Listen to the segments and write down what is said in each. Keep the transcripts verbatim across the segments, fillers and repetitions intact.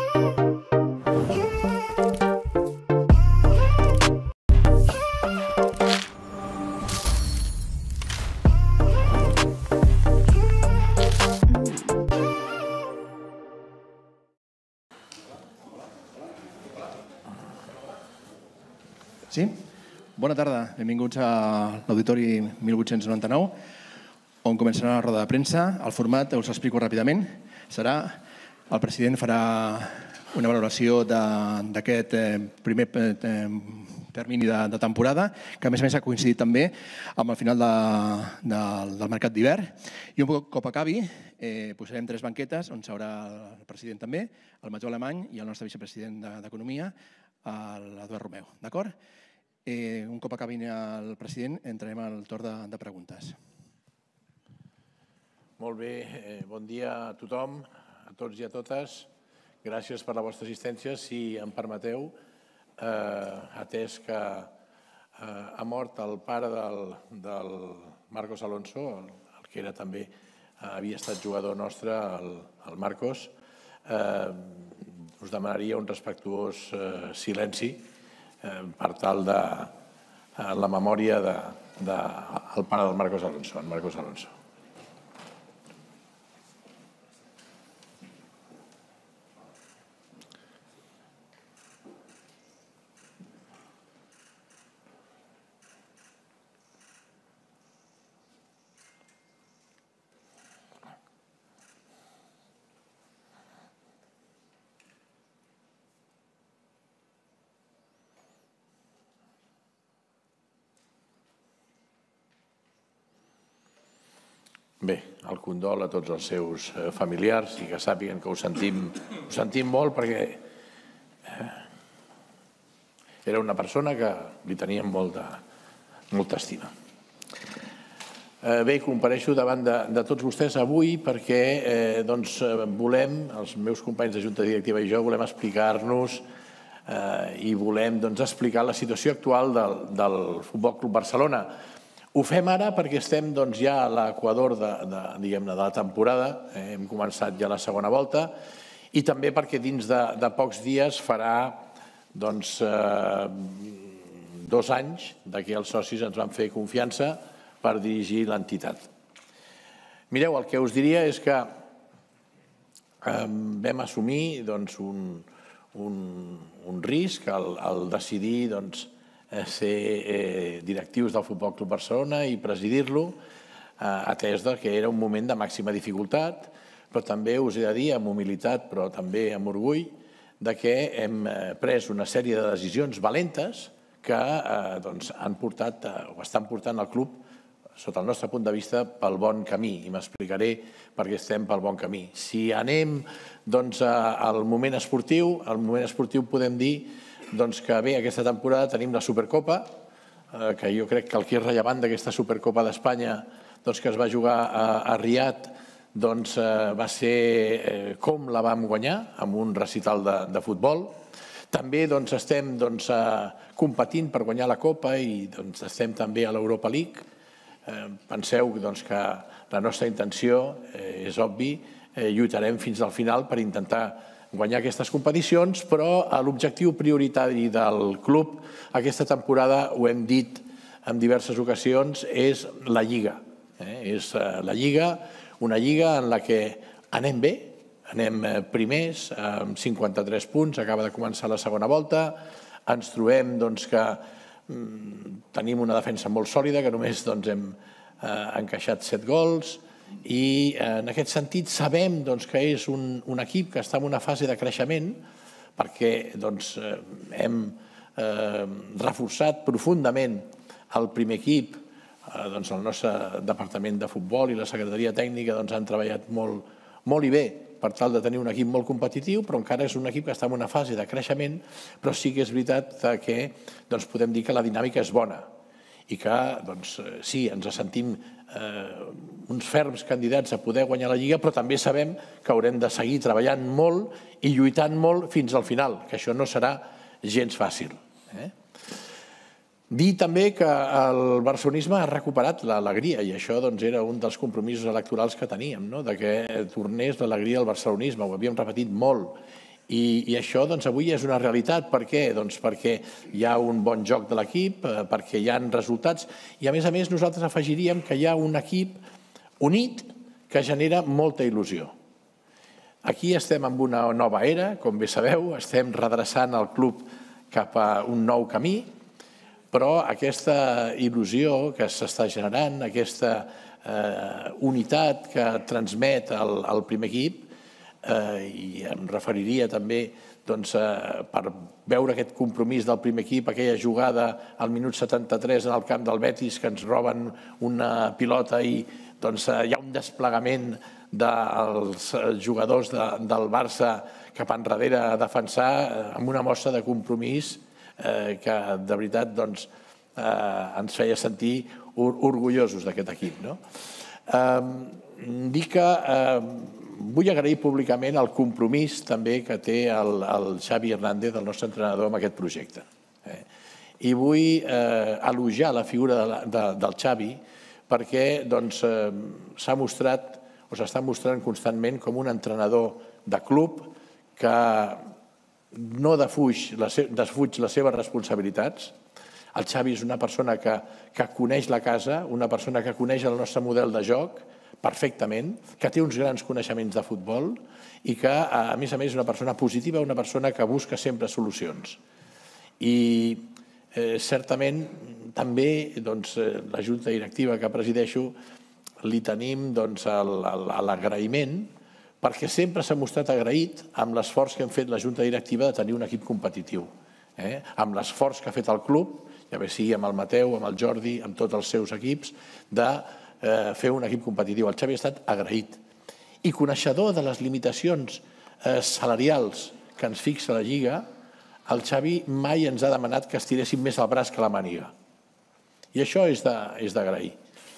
Sí? Bona tarda, benvinguts a l'Auditori mil vuit-cents noranta-nou, on començarà la roda de premsa. El format us explico ràpidament. Serà, el president farà una valoració d'aquest primer termini de temporada, que a més a més ha coincidit també amb el final del mercat d'hivern. I un cop acabi, posarem tres banquetes, on seurà el president també, el major Alemany i el nostre vicepresident d'Economia, l'Eduard Romeu. D'acord? Un cop acabi el president, entrarem al torn de preguntes. Molt bé, bon dia a tothom, a tots i a totes. Gràcies per la vostra assistència. Si em permeteu, atès que ha mort el pare del Marcos Alonso, el que era també, havia estat jugador nostre, el Marcos, us demanaria un respectuós silenci per tal de la memòria del pare del Marcos Alonso, en Marcos Alonso. Bé, el condol a tots els seus familiars i que sàpiguen que ho sentim molt perquè era una persona que li teníem molta estima. Bé, compareixo davant de tots vostès avui perquè volem, els meus companys de Junta Directiva i jo, volem explicar-nos i volem explicar la situació actual del Futbol Club Barcelona. Ho fem ara perquè estem ja a l'equador de la temporada, hem començat ja la segona volta, i també perquè dins de pocs dies farà dos anys que els socis ens van fer confiança per dirigir l'entitat. Mireu, el que us diria és que vam assumir un risc al decidir ser directius del Futbol Club Barcelona i presidir-lo, atès que era un moment de màxima dificultat, però també us he de dir, amb humilitat, però també amb orgull, que hem pres una sèrie de decisions valentes que han portat o estan portant el club, sota el nostre punt de vista, pel bon camí, i m'explicaré per què estem pel bon camí. Si anem al moment esportiu, al moment esportiu podem dir que bé, aquesta temporada tenim la Supercopa, que jo crec que el que és rellevant d'aquesta Supercopa d'Espanya que es va jugar a Riad va ser com la vam guanyar, amb un recital de futbol. També estem competint per guanyar la Copa i estem també a l'Europa League. Penseu que la nostra intenció és obvi, lluitarem fins al final per intentar guanyar aquestes competicions, però l'objectiu prioritari del club aquesta temporada, ho hem dit en diverses ocasions, és la Lliga. És la Lliga, una Lliga en la que anem bé, anem primers, amb cinquanta-tres punts, acaba de començar la segona volta, ens trobem que tenim una defensa molt sòlida, que només hem encaixat set gols, i en aquest sentit sabem que és un equip que està en una fase de creixement perquè hem reforçat profundament el primer equip, el nostre departament de futbol i la secretaria tècnica han treballat molt i bé per tal de tenir un equip molt competitiu, però encara és un equip que està en una fase de creixement, però sí que és veritat que podem dir que la dinàmica és bona i que sí, ens sentim uns ferms candidats a poder guanyar la Lliga, però també sabem que haurem de seguir treballant molt i lluitant molt fins al final, que això no serà gens fàcil. Dir també que el barcelonisme ha recuperat l'alegria i això era un dels compromisos electorals que teníem, que tornés l'alegria al barcelonisme, ho havíem repetit molt I això avui és una realitat. Per què? Doncs perquè hi ha un bon joc de l'equip, perquè hi ha resultats i, a més a més, nosaltres afegiríem que hi ha un equip unit que genera molta il·lusió. Aquí estem en una nova era, com bé sabeu, estem redreçant el club cap a un nou camí, però aquesta il·lusió que s'està generant, aquesta unitat que transmet el primer equip, i em referiria també per veure aquest compromís del primer equip, aquella jugada al minut setanta-tres en el camp del Betis que ens roben una pilota i hi ha un desplegament dels jugadors del Barça cap enrere a defensar amb una mostra de compromís que de veritat ens feia sentir orgullosos d'aquest equip. Dir que vull agrair públicament el compromís també que té el Xavi Hernández, el nostre entrenador, amb aquest projecte. I vull elogiar la figura del Xavi perquè s'ha mostrat o s'està mostrant constantment com un entrenador de club que no defuig les seves responsabilitats. El Xavi és una persona que coneix la casa, una persona que coneix el nostre model de joc perfectament, que té uns grans coneixements de futbol i que, a més a més, és una persona positiva, una persona que busca sempre solucions. I certament també la junta directiva que presideixo li tenim l'agraïment perquè sempre s'ha mostrat agraït amb l'esforç que hem fet la junta directiva de tenir un equip competitiu, amb l'esforç que ha fet el club, ja bé sigui amb el Mateu, amb el Jordi, amb tots els seus equips, de fer un equip competitiu. El Xavi ha estat agraït. I coneixedor de les limitacions salarials que ens fixa la Lliga, el Xavi mai ens ha demanat que estiréssim més el braç que la màniga. I això és d'agrair.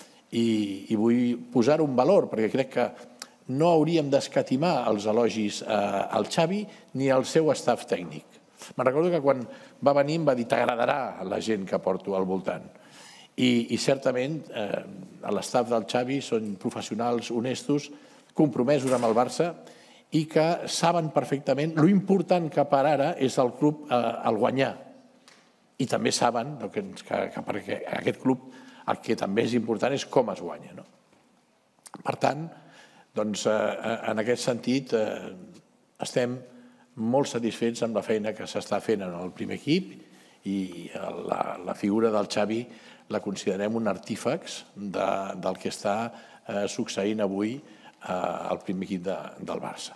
I vull posar-ho en valor, perquè crec que no hauríem d'escatimar els elogis al Xavi ni al seu staff tècnic. Me'n recordo que quan va venir em va dir t'agradarà la gent que porto al voltant. I certament l'estaf del Xavi són professionals honestos, compromesos amb el Barça i que saben perfectament l'important que per ara és el club el guanyar. I també saben que perquè aquest club el que també és important és com es guanya. Per tant, en aquest sentit, estem molt satisfets amb la feina que s'està fent en el primer equip i la figura del Xavi la considerem un artífex del que està succeint avui al primer equip del Barça.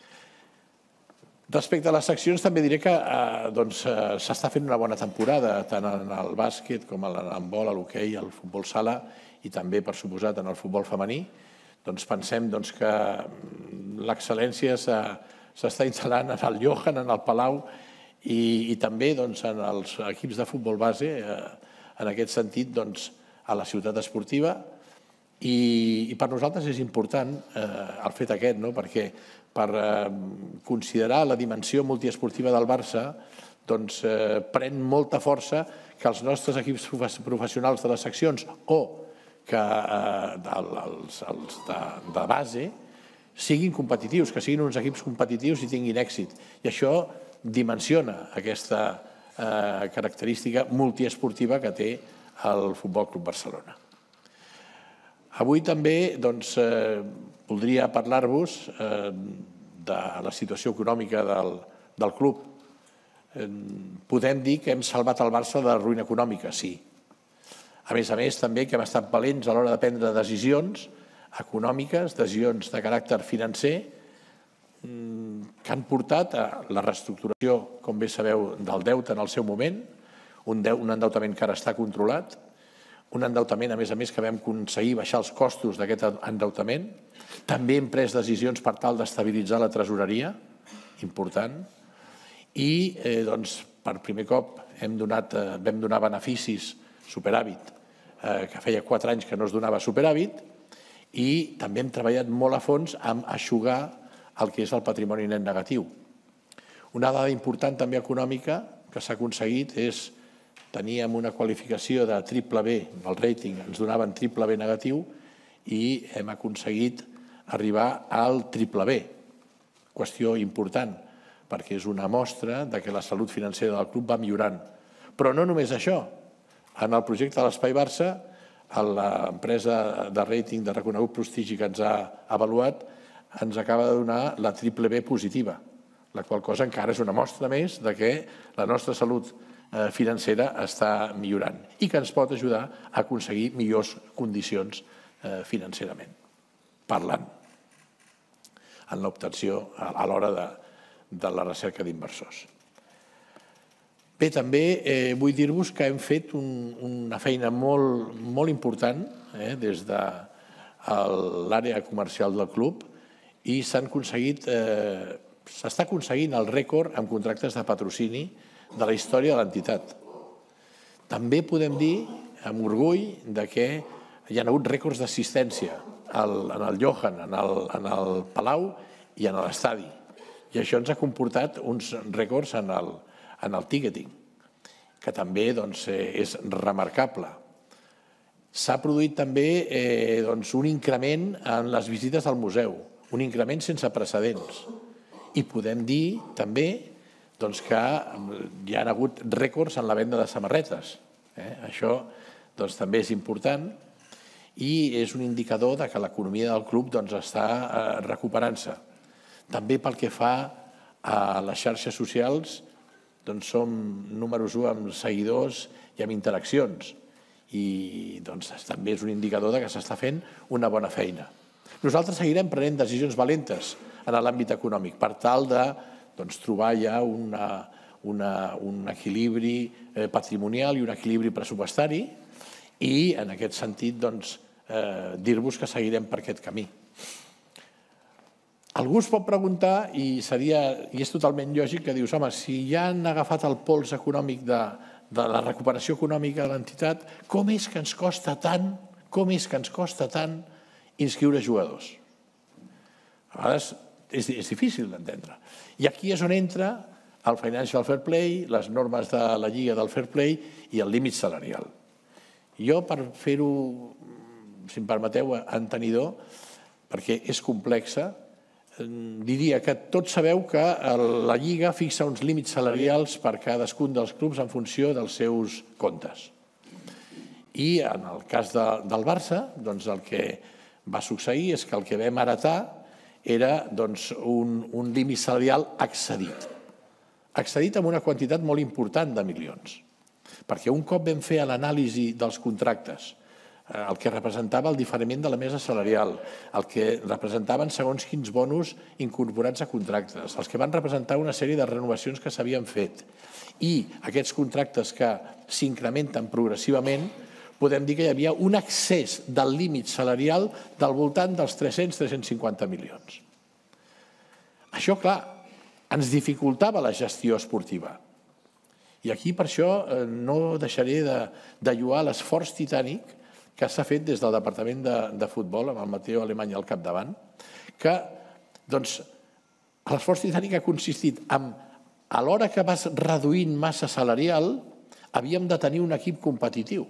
Respecte a les seccions, també diré que s'està fent una bona temporada, tant en el bàsquet com en l'handbol, a l'hoquei, al futbol sala i també, per suposat, en el futbol femení. Pensem que l'excel·lència s'està instal·lant en el Johan, en el Palau i també en els equips de futbol base, en aquest sentit, a la ciutat esportiva. I per nosaltres és important el fet aquest, perquè per considerar la dimensió multiesportiva del Barça pren molta força que els nostres equips professionals de les seccions o que els de base siguin competitius, que siguin uns equips competitius i tinguin èxit. I això dimensiona aquesta característica multiesportiva que té el Futbol Club Barcelona. Avui també voldria parlar-vos de la situació econòmica del club. Podem dir que hem salvat el Barça de la ruïna econòmica, sí. A més a més, també que hem estat valents a l'hora de prendre decisions econòmiques, decisions de caràcter financer, que han portat a la reestructuració, com bé sabeu, del deute en el seu moment, un endeutament que ara està controlat, un endeutament, a més a més, que vam aconseguir baixar els costos d'aquest endeutament. També hem pres decisions per tal d'estabilitzar la tresoreria, important, i per primer cop vam donar beneficis, superàvit, que feia quatre anys que no es donava superàvit, i també hem treballat molt a fons en eixugar el que és el patrimoni net negatiu. Una dada important també econòmica que s'ha aconseguit és teníem una qualificació de triple B, el rating ens donaven triple B negatiu i hem aconseguit arribar al triple B. Qüestió important, perquè és una mostra de que la salut financera del club va millorant. Però no només això. En el projecte de l'Espai Barça, l'empresa de rating de reconegut prestigi que ens ha avaluat ens acaba de donar la triple B positiva, la qual cosa encara és una mostra més de que la nostra salut financera està millorant i que ens pot ajudar a aconseguir millors condicions financerament, parlant en l'obtenció a l'hora de la recerca d'inversors. Bé, també vull dir-vos que hem fet una feina molt important des de l'àrea comercial del club i s'han aconseguit, s'està aconseguint el rècord amb contractes de patrocini de la història de l'entitat. També podem dir, amb orgull, que hi ha hagut rècords d'assistència en el Johan, en el Palau i en l'estadi. I això ens ha comportat uns rècords en el en el ticketing, que també és remarcable. S'ha produït també un increment en les visites al museu, un increment sense precedents. I podem dir també que hi ha hagut rècords en la venda de samarretes. Això també és important i és un indicador que l'economia del club està recuperant-se. També pel que fa a les xarxes socials, som números u amb seguidors i amb interaccions i també és un indicador que s'està fent una bona feina. Nosaltres seguirem prenent decisions valentes en l'àmbit econòmic per tal de trobar ja un equilibri patrimonial i un equilibri pressupostari i en aquest sentit dir-vos que seguirem per aquest camí. Algú es pot preguntar, i és totalment lògic, que dius, home, si ja han agafat el pols econòmic de la recuperació econòmica de l'entitat, com és que ens costa tant, com és que ens costa tant inscriure jugadors? A vegades és difícil d'entendre. I aquí és on entra el Financial Fair Play, les normes de la Lliga del Fair Play i el límit salarial. Jo, per fer-ho, si em permeteu, entenidor, perquè és complexa, diria que tots sabeu que la Lliga fixa uns límits salarials per cadascun dels clubs en funció dels seus comptes. I en el cas del Barça, el que va succeir és que el que vam heretar era un límit salarial excedit. Excedit amb una quantitat molt important de milions. Perquè un cop vam fer l'anàlisi dels contractes, el que representava el diferiment de la mesa salarial, el que representaven segons quins bonus incorporats a contractes, els que van representar una sèrie de renovacions que s'havien fet i aquests contractes que s'incrementen progressivament, podem dir que hi havia un excés del límit salarial del voltant dels tres-cents a tres-cents cinquanta milions. Això, clar, ens dificultava la gestió esportiva. I aquí, per això, no deixaré de lloar l'esforç titànic que s'ha fet des del Departament de Futbol, amb el Mateo Alemany al capdavant, que l'esforç titànic ha consistit en, a l'hora que vas reduint massa salarial, havíem de tenir un equip competitiu.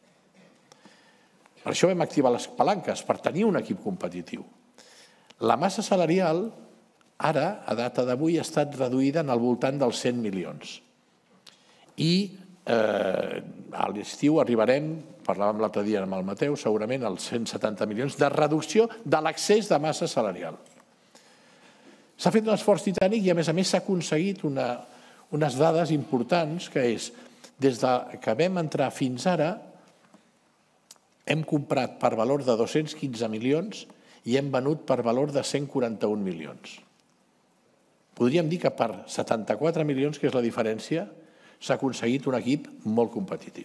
Per això vam activar les palanques, per tenir un equip competitiu. La massa salarial, ara, a data d'avui, ha estat reduïda en al voltant dels cent milions. I a l'estiu arribarem, parlàvem l'altre dia amb el Mateu, segurament als cent setanta milions de reducció de l'excés de massa salarial. S'ha fet un esforç titànic i, a més a més, s'ha aconseguit unes dades importants, que és, des que vam entrar fins ara, hem comprat per valor de dos-cents quinze milions i hem venut per valor de cent quaranta-un milions. Podríem dir que per setanta-quatre milions, que és la diferència, s'ha aconseguit un equip molt competitiu.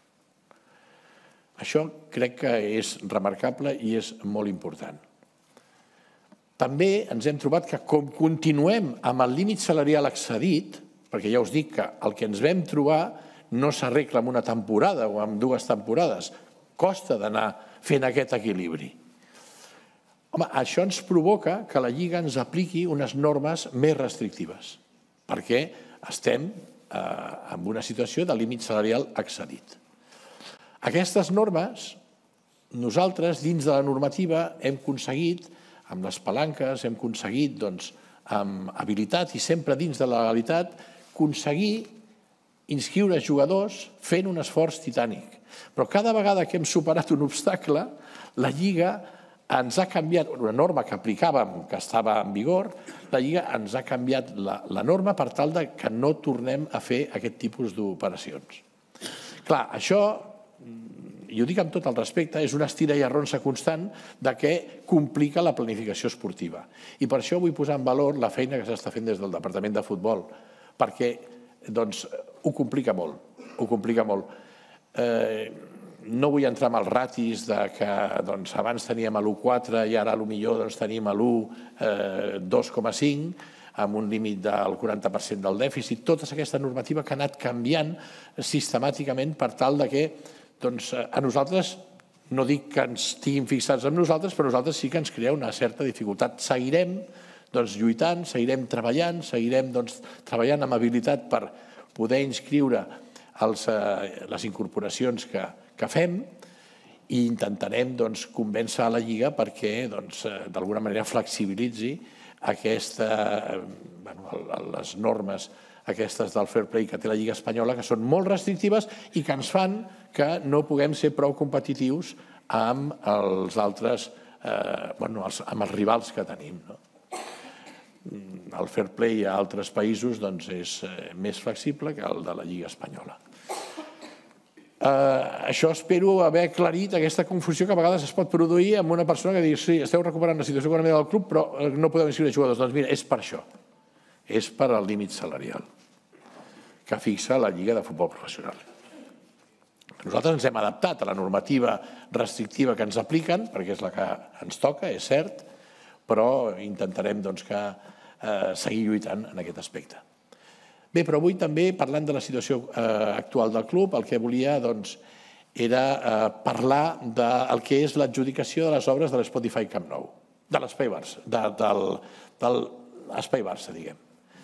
Això crec que és remarcable i és molt important. També ens hem trobat que, com continuem amb el límit salarial excedit, perquè ja us dic que el que ens vam trobar no s'arregla en una temporada o en dues temporades, costa d'anar fent aquest equilibri. Home, això ens provoca que la Lliga ens apliqui unes normes més restrictives, perquè estem en una situació de límit salarial excedit. Aquestes normes, nosaltres, dins de la normativa, hem aconseguit, amb les palanques, hem aconseguit amb habilitat i sempre dins de la legalitat, aconseguir inscriure jugadors fent un esforç titànic. Però cada vegada que hem superat un obstacle, la Lliga ens ha canviat, una norma que aplicàvem, que estava en vigor, la Lliga ens ha canviat la norma per tal que no tornem a fer aquest tipus d'operacions. Clar, això, i ho dic amb tot el respecte, és una estira i arronsa constant de què complica la planificació esportiva. I per això vull posar en valor la feina que s'està fent des del Departament de Futbol, perquè ho complica molt, ho complica molt. No vull entrar en els ratis que abans teníem l'u coma quatre i ara potser tenim l'u coma dos coma cinc, amb un límit del quaranta per cent del dèficit. Tota aquesta normativa que ha anat canviant sistemàticament per tal que a nosaltres, no dic que ens tinguin fixats en nosaltres, però nosaltres sí que ens crea una certa dificultat. Seguirem lluitant, seguirem treballant, seguirem treballant amb habilitat per poder inscriure les incorporacions que fem i intentarem convèncer la Lliga perquè d'alguna manera flexibilitzi les normes aquestes del fair play que té la Lliga Espanyola, que són molt restrictives i que ens fan que no puguem ser prou competitius amb els altres, amb els rivals que tenim. El fair play a altres països és més flexible que el de la Lliga Espanyola. Això espero haver aclarit aquesta confusió que a vegades es pot produir amb una persona que digui sí, esteu recuperant la situació econòmica del club però no podeu inscriure jugadors. Doncs mira, és per això. És per al límit salarial que fixa la Lliga de Futbol Professional. Nosaltres ens hem adaptat a la normativa restrictiva que ens apliquen, perquè és la que ens toca, és cert, però intentarem seguir lluitant en aquest aspecte. Bé, però avui també, parlant de la situació actual del club, el que volia era parlar del que és l'adjudicació de les obres de l'Spotify Camp Nou, de l'Espai Barça, de l'Espai Barça, diguem.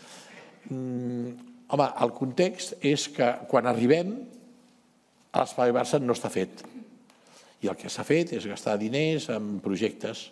Home, el context és que quan arribem, l'Espai Barça no està fet. I el que s'ha fet és gastar diners en projectes.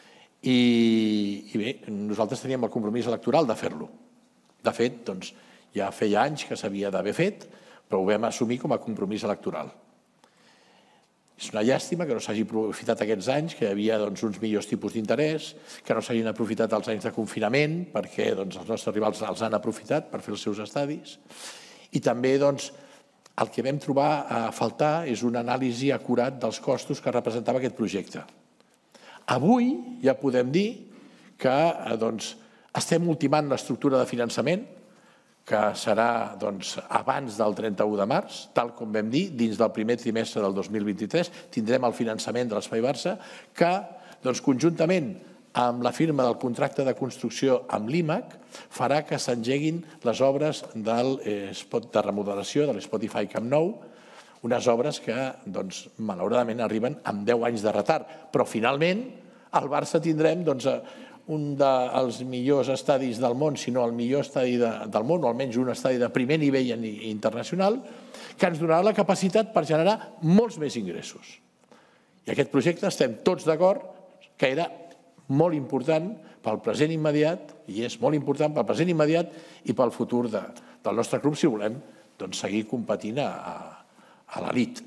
I bé, nosaltres teníem el compromís electoral de fer-lo. De fet, doncs, ja feia anys que s'havia d'haver fet, però ho vam assumir com a compromís electoral. És una llàstima que no s'hagi aprofitat aquests anys, que hi havia uns millors tipus d'interès, que no s'hagin aprofitat els anys de confinament, perquè els nostres rivals els han aprofitat per fer els seus estadis. I també el que vam trobar a faltar és una anàlisi acurat dels costos que representava aquest projecte. Avui ja podem dir que estem ultimant l'estructura de finançament, que serà abans del trenta-u de març, tal com vam dir, dins del primer trimestre del dos mil vint-i-tres, tindrem el finançament de l'Espai Barça, que conjuntament amb la firma del contracte de construcció amb l'I M A C farà que s'engeguin les obres de remodelació de l'Spotify Camp Nou, unes obres que, malauradament, arriben amb deu anys de retard. Però, finalment, al Barça tindrem un dels millors estadis del món, si no el millor estadi del món, o almenys un estadi de primer nivell internacional, que ens donarà la capacitat per generar molts més ingressos. I aquest projecte estem tots d'acord que era molt important pel present immediat, i és molt important pel present immediat i pel futur del nostre club si volem seguir competint a l'elit.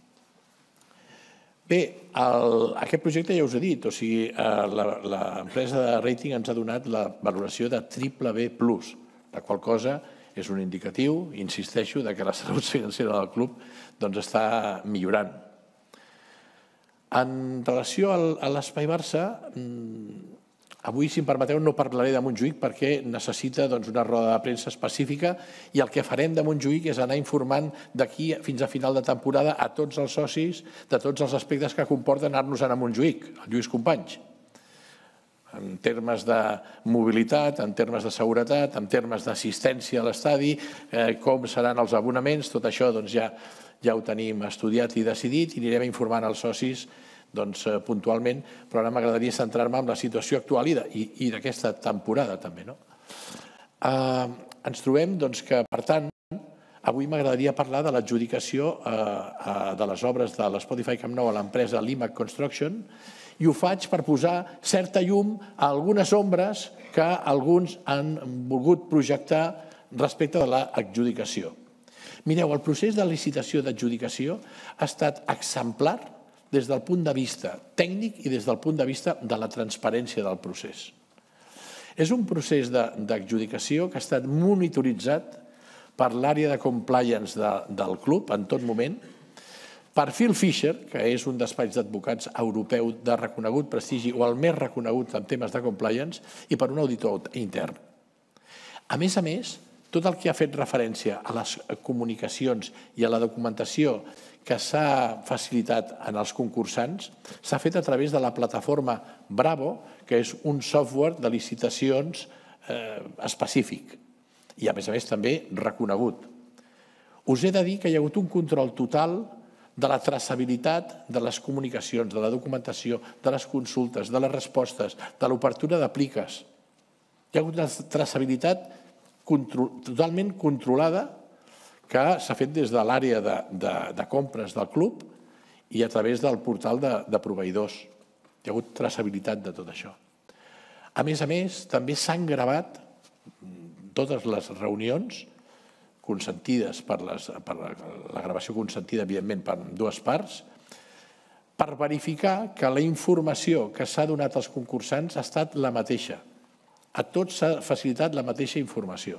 Bé, aquest projecte ja us he dit, o sigui, l'empresa de rating ens ha donat la valoració de triple B plus, la qual cosa és un indicatiu, insisteixo, que la salut financera del club està millorant. En relació a l'Espai Barça, avui, si em permeteu, no parlaré de Montjuïc perquè necessita una roda de premsa específica i el que farem de Montjuïc és anar informant d'aquí fins a final de temporada a tots els socis de tots els aspectes que comporten anar-nos a Montjuïc, el Lluís Companys, en termes de mobilitat, en termes de seguretat, en termes d'assistència a l'estadi, com seran els abonaments, tot això ja ho tenim estudiat i decidit i anirem informant als socis puntualment, però ara m'agradaria centrar-me en la situació actual i d'aquesta temporada també. Ens trobem que, per tant, avui m'agradaria parlar de l'adjudicació de les obres de l'Spotify Camp Nou a l'empresa l'I M A C Construction i i ho faig per posar certa llum a algunes ombres que alguns han volgut projectar respecte de l'adjudicació. Mireu, el procés de licitació d'adjudicació ha estat exemplar des del punt de vista tècnic i des del punt de vista de la transparència del procés. És un procés d'adjudicació que ha estat monitoritzat per l'àrea de compliance del club en tot moment, per Phil Fisher, que és un despatx d'advocats europeu de reconegut prestigi o el més reconegut en temes de compliance, i per un auditor intern. A més a més, tot el que ha fet referència a les comunicacions i a la documentació que s'ha facilitat en els concursants s'ha fet a través de la plataforma Bravo, que és un software de licitacions específic i, a més a més, també reconegut. Us he de dir que hi ha hagut un control total de la traçabilitat de les comunicacions, de la documentació, de les consultes, de les respostes, de l'obertura de pliques. Hi ha hagut una traçabilitat totalment controlada que s'ha fet des de l'àrea de compres del club i a través del portal de proveïdors. Hi ha hagut traçabilitat de tot això. A més a més, també s'han gravat totes les reunions consentides per la gravació consentida, evidentment, per dues parts, per verificar que la informació que s'ha donat als concursants ha estat la mateixa. A tots s'ha facilitat la mateixa informació.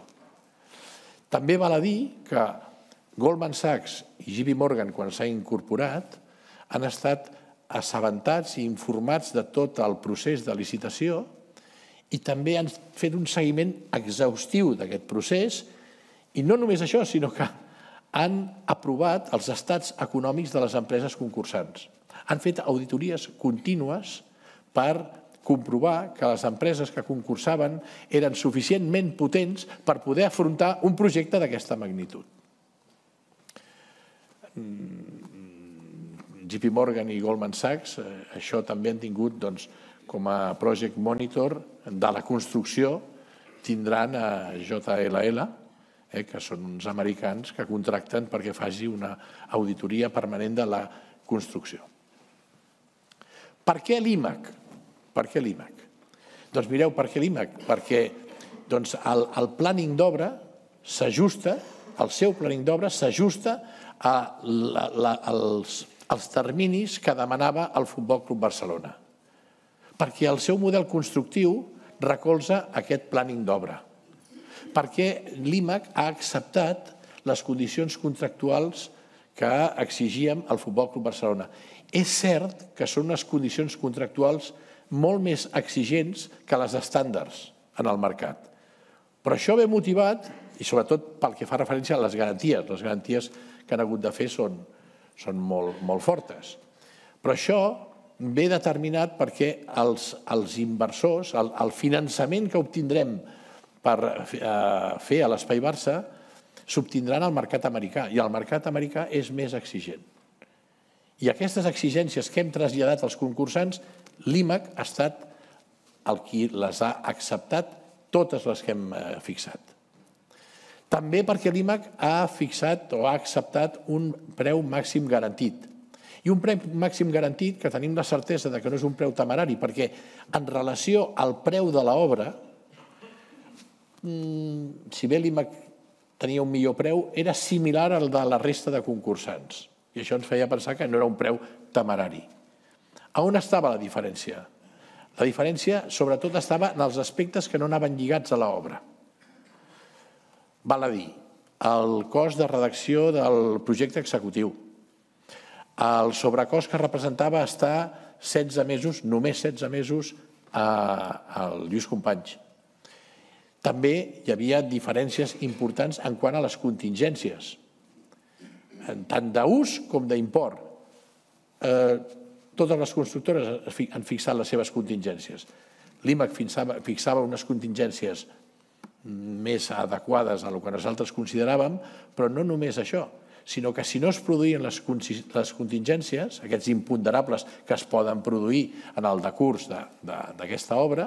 També val a dir que Goldman Sachs i J P Morgan, quan s'ha incorporat, han estat assabentats i informats de tot el procés de licitació i també han fet un seguiment exhaustiu d'aquest procés. I no només això, sinó que han aprovat els estats econòmics de les empreses concursants. Han fet auditories contínues per comprovar que les empreses que concursaven eren suficientment potents per poder afrontar un projecte d'aquesta magnitud. J P Morgan i Goldman Sachs, això també han tingut com a project monitor de la construcció, tindran a J L L, que són uns americans que contracten perquè faci una auditoria permanent de la construcció. Per què l'I M A C? Per què l'I M A C? Doncs mireu, per què l'I M A C? Perquè el planning d'obra s'ajusta, el seu planning d'obra s'ajusta als terminis que demanava el Futbol Club Barcelona. Perquè el seu model constructiu recolza aquest planning d'obra. Perquè l'I M A C ha acceptat les condicions contractuals que exigíem al Futbol Club Barcelona. És cert que són unes condicions contractuals molt més exigents que les estàndards en el mercat. Però això ve motivat, i sobretot pel que fa referència a les garanties. Les garanties que han hagut de fer són molt fortes. Però això ve determinat perquè els inversors, el finançament que obtindrem per fer a l'Espai Barça, s'obtindran al mercat americà, i el mercat americà és més exigent. I aquestes exigències que hem traslladat als concursants, l'I M A C ha estat el qui les ha acceptat, totes les que hem fixat. També perquè l'I M A C ha fixat o ha acceptat un preu màxim garantit. I un preu màxim garantit que tenim la certesa que no és un preu temerari, perquè en relació al preu de l'obra, si bé l'I M A C tenia un millor preu, era similar al de la resta de concursants. I això ens feia pensar que no era un preu temerari. A on estava la diferència? La diferència, sobretot, estava en els aspectes que no anaven lligats a l'obra. Val a dir, el cost de redacció del projecte executiu, el sobrecost que representava estar setze mesos, només setze mesos, al Lluís Companys. També hi havia diferències importants en quant a les contingències, tant d'ús com d'import. Totes les constructores han fixat les seves contingències. L'I M A C fixava unes contingències més adequades a el que nosaltres consideràvem, però no només això, sinó que si no es produïen les contingències, aquests imponderables que es poden produir en el decurs d'aquesta obra,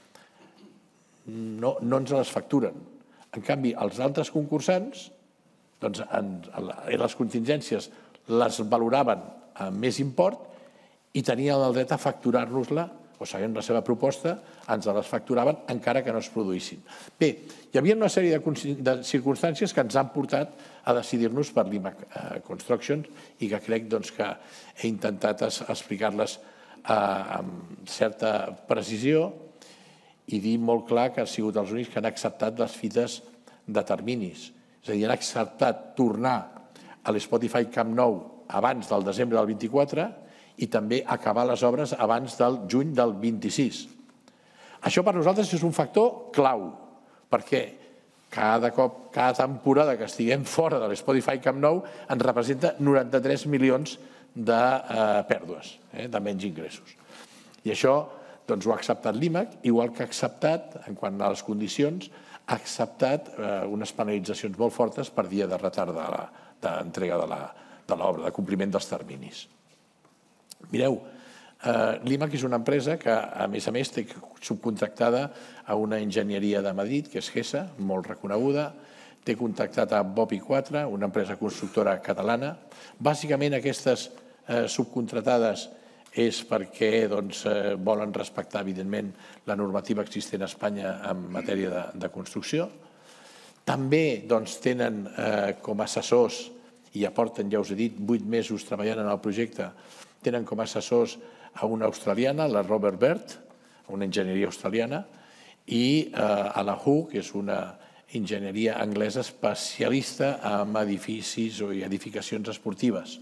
no ens les facturen. En canvi, els altres concursants, les contingències les valoraven amb més import i tenien el dret a facturar-nos-la, o seguint la seva proposta, ens les facturaven encara que no es produïssin. Bé, hi havia una sèrie de circumstàncies que ens han portat a decidir-nos per l'IMAC Construction i que crec que he intentat explicar-les amb certa precisió i dir molt clar que han sigut els únics que han acceptat les fites de terminis. És a dir, han acceptat tornar a l'Spotify Camp Nou abans del desembre del vint-i-quatre i també acabar les obres abans del juny del vint-i-sis. Això per nosaltres és un factor clau, perquè cada cop, cada temporada que estiguem fora de l'Spotify Camp Nou ens representa noranta-tres milions de pèrdues, de menys ingressos. I això ho ha acceptat l'IMAC, igual que ha acceptat, en quant a les condicions, ha acceptat unes penalitzacions molt fortes per dia de retard d'entrega de l'obra, de compliment dels terminis. Mireu, l'IMAC és una empresa que, a més a més, té subcontractada a una enginyeria de Madrid, que és GESA, molt reconeguda, té contactat a Bopi quatre, una empresa constructora catalana. Bàsicament, aquestes subcontratades és perquè volen respectar, evidentment, la normativa existent a Espanya en matèria de construcció. També tenen com a assessors, i aporten, ja us he dit, vuit mesos treballant en el projecte, tenen com a assessors a una australiana, la Robert Bird, una enginyeria australiana, i a la H U, que és una enginyeria anglesa especialista en edificis o edificacions esportives.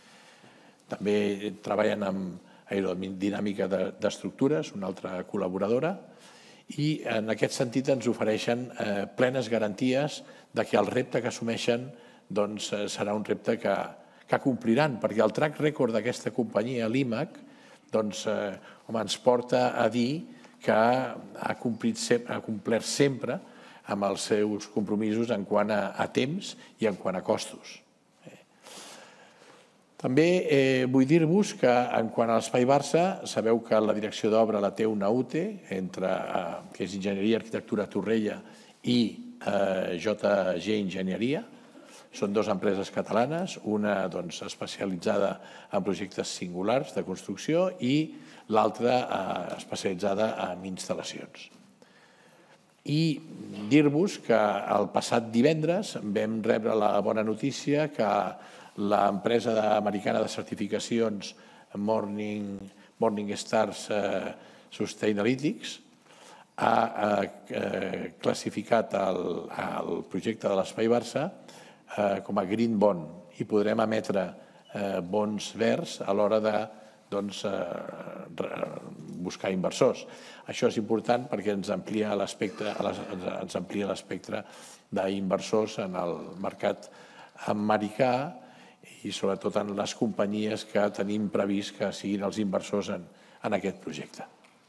També treballen amb aerodinàmica d'estructures, una altra col·laboradora, i en aquest sentit ens ofereixen plenes garanties que el repte que assumeixen serà un repte que que compliran, perquè el track record d'aquesta companyia, l'IMAC, ens porta a dir que ha complert sempre amb els seus compromisos en quant a temps i en quant a costos. També vull dir-vos que en quant a l'Espai Barça, sabeu que la direcció d'obra la té una U T E, que és Enginyeria i Arquitectura Torrella i J G Enginyeria. Són dues empreses catalanes, una especialitzada en projectes singulars de construcció i l'altra especialitzada en instal·lacions. I dir-vos que el passat divendres vam rebre la bona notícia que l'empresa americana de certificacions Morningstar Sustainalytics ha classificat el projecte de l'Espai Barça com a Green Bond i podrem emetre bons verds a l'hora de buscar inversors. Això és important perquè ens amplia l'espectre d'inversors en el mercat americà i sobretot en les companyies que tenim previst que siguin els inversors en aquest projecte.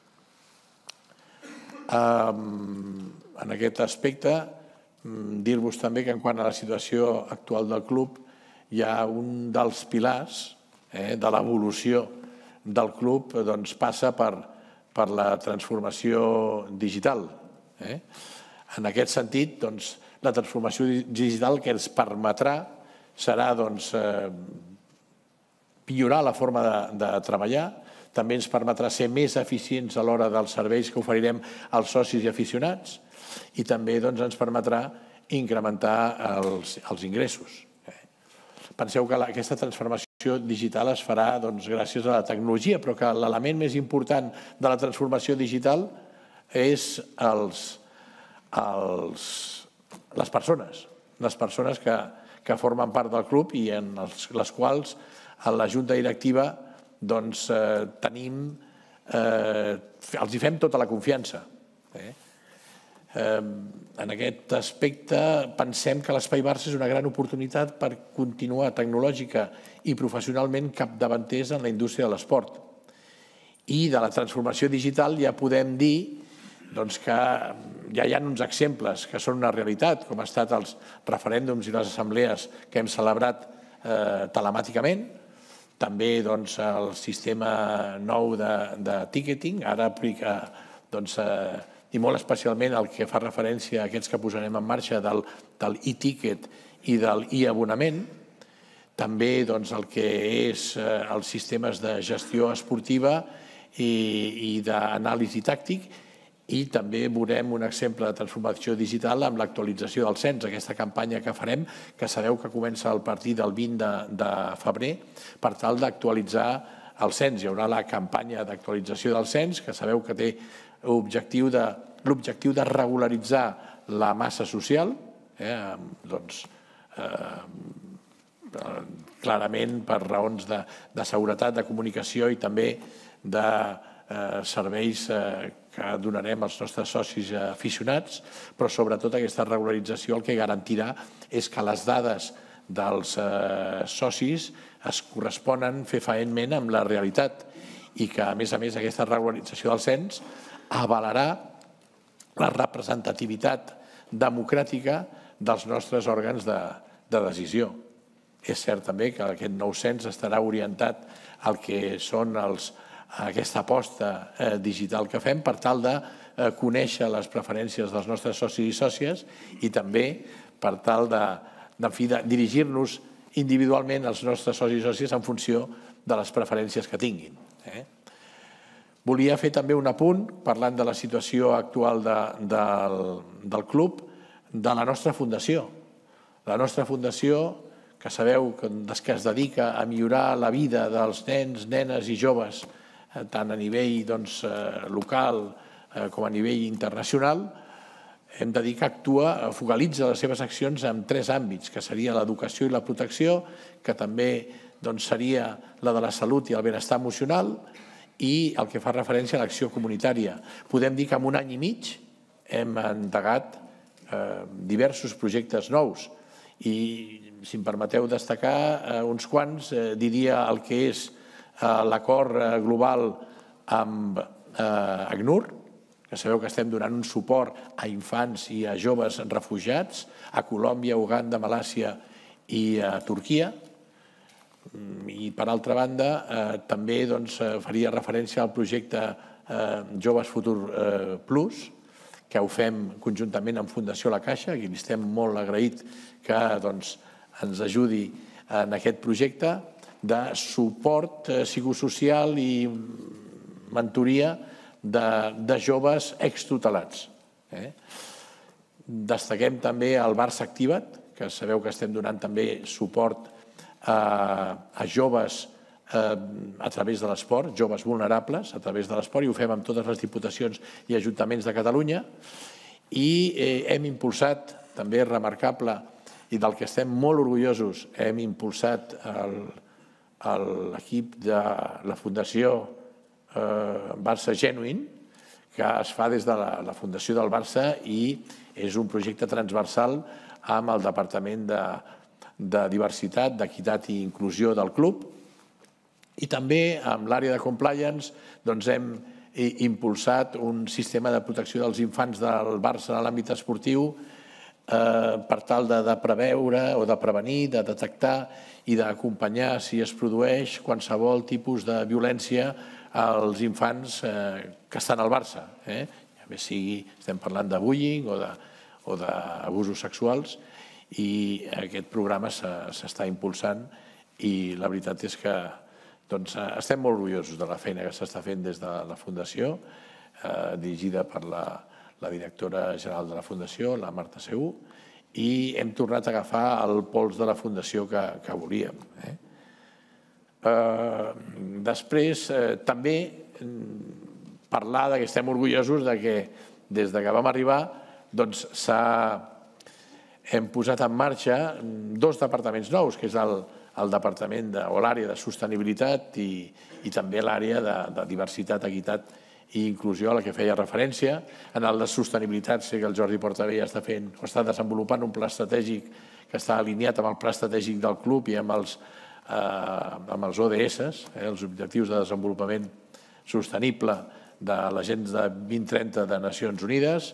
En aquest aspecte, dir-vos també que en quant a la situació actual del club hi ha un dels pilars de l'evolució del club passa per la transformació digital. En aquest sentit, la transformació digital que ens permetrà serà millorar la forma de treballar, també ens permetrà ser més eficients a l'hora dels serveis que oferirem als socis i aficionats, i també ens permetrà incrementar els ingressos. Penseu que aquesta transformació digital es farà gràcies a la tecnologia, però que l'element més important de la transformació digital és les persones, les persones que formen part del club i en les quals a la junta directiva tenim, els hi fem tota la confiança. En aquest aspecte pensem que l'Espai Barça és una gran oportunitat per continuar tecnològica i professionalment capdavanters en la indústria de l'esport. I de la transformació digital ja podem dir que ja hi ha uns exemples que són una realitat, com han estat els referèndums i les assemblees que hem celebrat telemàticament, també el sistema nou de ticketing, ara aplica i molt especialment el que fa referència a aquests que posarem en marxa del e-ticket i del e-abonament. també el que és els sistemes de gestió esportiva i d'anàlisi tàctic, i també veurem un exemple de transformació digital amb l'actualització del cens, aquesta campanya que farem, que sabeu que comença a partir del vint de febrer, per tal d'actualitzar el cens. Hi haurà la campanya d'actualització del cens, que sabeu que té l'objectiu de regularitzar la massa social, doncs clarament per raons de seguretat, de comunicació i també de serveis que donarem als nostres socis aficionats, però sobretot aquesta regularització el que garantirà és que les dades dels socis es corresponen fefaentment amb la realitat i que, a més a més, aquesta regularització del cens avalarà la representativitat democràtica dels nostres òrgans de decisió. És cert també que aquest nou cens estarà orientat al que són aquesta aposta digital que fem per tal de conèixer les preferències dels nostres socis i sòcies i també per tal de dirigir-nos individualment als nostres socis i sòcies en funció de les preferències que tinguin. Volia fer també un apunt, parlant de la situació actual del club, de la nostra fundació. La nostra fundació, que sabeu que es dedica a millorar la vida dels nens, nenes i joves, tant a nivell local com a nivell internacional, hem de dir que actua, focalitza les seves accions en tres àmbits, que seria l'educació i la protecció, que també seria la de la salut i el benestar emocional, i el que fa referència a l'acció comunitària. Podem dir que en un any i mig hem endegat diversos projectes nous i, si em permeteu destacar uns quants, diria el que és l'acord global amb ACNUR, que sabeu que estem donant un suport a infants i a joves refugiats a Colòmbia, Uganda, Malàisia i a Turquia. I, per altra banda, també faria referència al projecte Joves Futur Plus, que ho fem conjuntament amb Fundació La Caixa, i li estem molt agraïts que ens ajudi en aquest projecte de suport psicosocial i mentoria de joves extutelats. Destaquem també el Barça Activa't, que sabeu que estem donant també suport a joves a través de l'esport, joves vulnerables a través de l'esport, i ho fem amb totes les diputacions i ajuntaments de Catalunya. I hem impulsat, també és remarcable, i del que estem molt orgullosos, hem impulsat l'equip de la Fundació Barça Genuine, que es fa des de la Fundació del Barça i és un projecte transversal amb el Departament de Diversitat, d'Equitat i Inclusió del club. I també amb l'àrea de compliance hem impulsat un sistema de protecció dels infants del Barça en l'àmbit esportiu per tal de preveure o de prevenir, de detectar i d'acompanyar si es produeix qualsevol tipus de violència als infants que estan al Barça. A més, estem parlant de bullying o d'abusos sexuals, i aquest programa s'està impulsant i la veritat és que estem molt orgullosos de la feina que s'està fent des de la Fundació, dirigida per la directora general de la Fundació, la Marta Segú, i hem tornat a agafar el pols de la Fundació que volíem. Després, també parlar que estem orgullosos que des que vam arribar hem posat en marxa dos departaments nous, que és el departament o l'àrea de sostenibilitat i també l'àrea de diversitat, equitat i inclusió a la que feia referència. En el de sostenibilitat sé que el Jordi Portabella està fent o està desenvolupant un pla estratègic que està alineat amb el pla estratègic del club i amb els O D S, els Objectius de Desenvolupament Sostenible de l'Agenda vint trenta de Nacions Unides.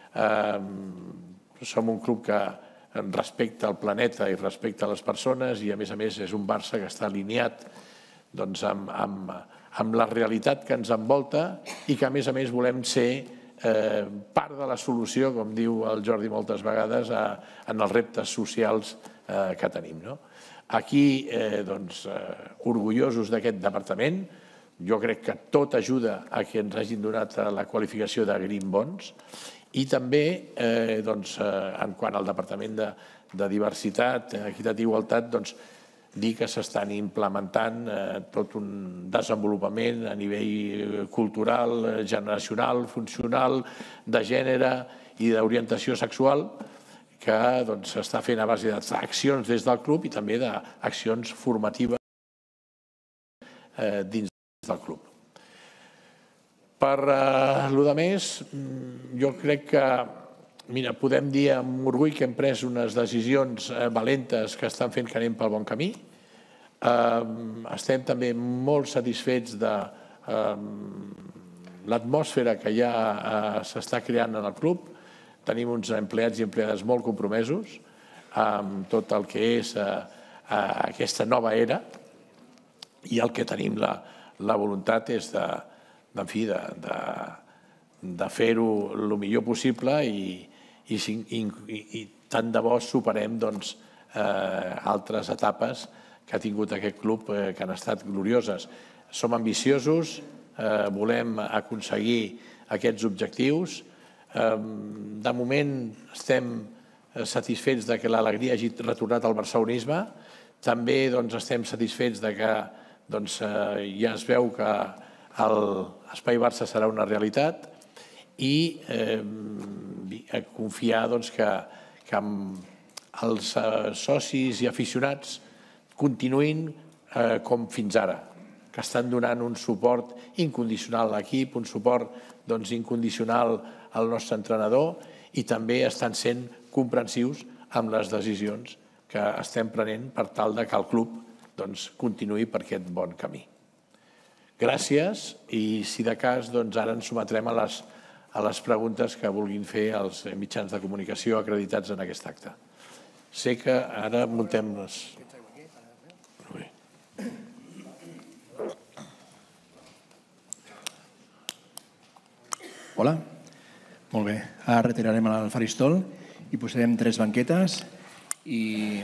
Som un club que respecta el planeta i respecta les persones i, a més a més, és un Barça que està alineat amb la realitat que ens envolta i que, a més a més, volem ser part de la solució, com diu el Jordi moltes vegades, en els reptes socials que tenim. Aquí, orgullosos d'aquest departament, jo crec que tot ajuda a que ens hagin donat la qualificació de Green Bonds i també, en quant al Departament de Diversitat, Equitat i Igualtat, dir que s'estan implementant tot un desenvolupament a nivell cultural, generacional, funcional, de gènere i d'orientació sexual que s'està fent a base d'accions des del club i també d'accions formatives dins del club. Per lo de més, jo crec que Mira, podem dir amb orgull que hem pres unes decisions valentes que estan fent que anem pel bon camí. Estem també molt satisfets de l'atmosfera que ja s'està creant en el club. Tenim uns empleats i empleades molt compromesos amb tot el que és aquesta nova era i el que tenim la voluntat és de fer-ho el millor possible i i tant de bo superem altres etapes que ha tingut aquest club que han estat glorioses. Som ambiciosos, volem aconseguir aquests objectius. De moment estem satisfets que l'alegria hagi retornat al barcelonisme. També estem satisfets que ja es veu que l'Espai Barça serà una realitat i confiar que els socis i aficionats continuïn com fins ara, que estan donant un suport incondicional a l'equip, un suport incondicional al nostre entrenador i també estan sent comprensius amb les decisions que estem prenent per tal que el club continuï per aquest bon camí. Gràcies i, si de cas, ara ens sometrem a les a les preguntes que vulguin fer els mitjans de comunicació acreditats en aquest acte. Sé que ara muntem les... Hola. Molt bé. Ara retirarem el faristol i posarem tres banquetes i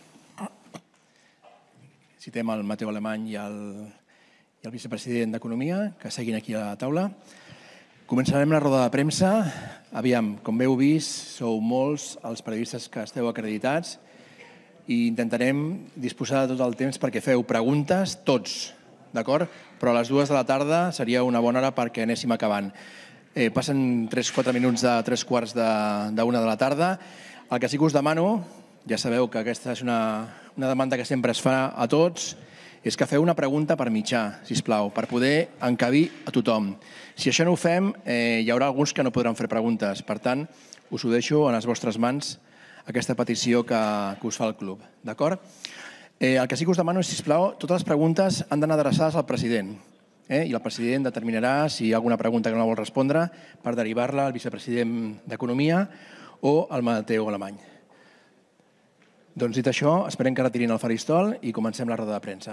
citem el Mateu Alemany i el vicepresident d'Economia, que seguin aquí a la taula. Començarem la roda de premsa. Aviam, com bé heu vist, sou molts els periodistes que esteu acreditats i intentarem disposar de tot el temps perquè feu preguntes, tots, d'acord? Però a les dues de la tarda seria una bona hora perquè anéssim acabant. Passen tres quatre minuts de tres quarts d'una de la tarda. El que sí que us demano, ja sabeu que aquesta és una demanda que sempre es fa a tots, és que feu una pregunta per mitjà, sisplau, per poder encabir a tothom. Si això no ho fem, hi haurà alguns que no podran fer preguntes. Per tant, us ho deixo en les vostres mans, aquesta petició que us fa el club. D'acord? El que sí que us demano és, sisplau, totes les preguntes han d'anar adreçades al president. I el president determinarà si hi ha alguna pregunta que no vol respondre per derivar-la al vicepresident d'Economia o al Mateu Alemany. Doncs dit això, esperem que retirin el faristol i comencem la roda de premsa.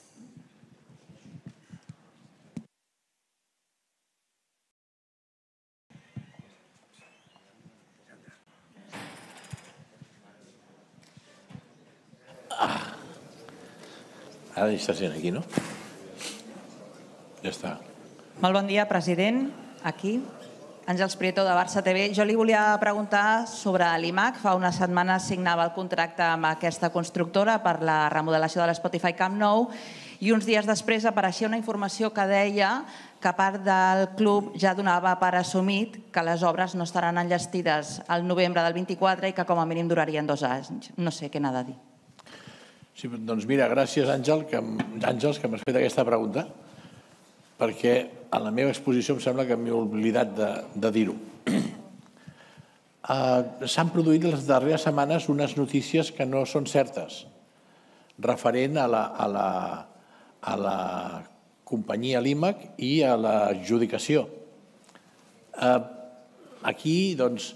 Ara està sent aquí, no? Ja està. Molt bon dia, president. Aquí. Àngels Prieto, de Barça T V. Jo li volia preguntar sobre l'I M A C. Fa unes setmanes signava el contracte amb aquesta constructora per la remodelació de l'Spotify Camp Nou i uns dies després apareixia una informació que deia que part del club ja donava per assumit que les obres no estaran enllestides al novembre del vint-i-quatre i que com a mínim durarien dos anys. No sé què n'ha de dir. Sí, doncs mira, gràcies, Àngels, que m'has fet aquesta pregunta, perquè en la meva exposició em sembla que m'he oblidat de dir-ho. S'han produït les darreres setmanes unes notícies que no són certes, referent a la companyia l'I M A C i a l'adjudicació. Aquí, doncs,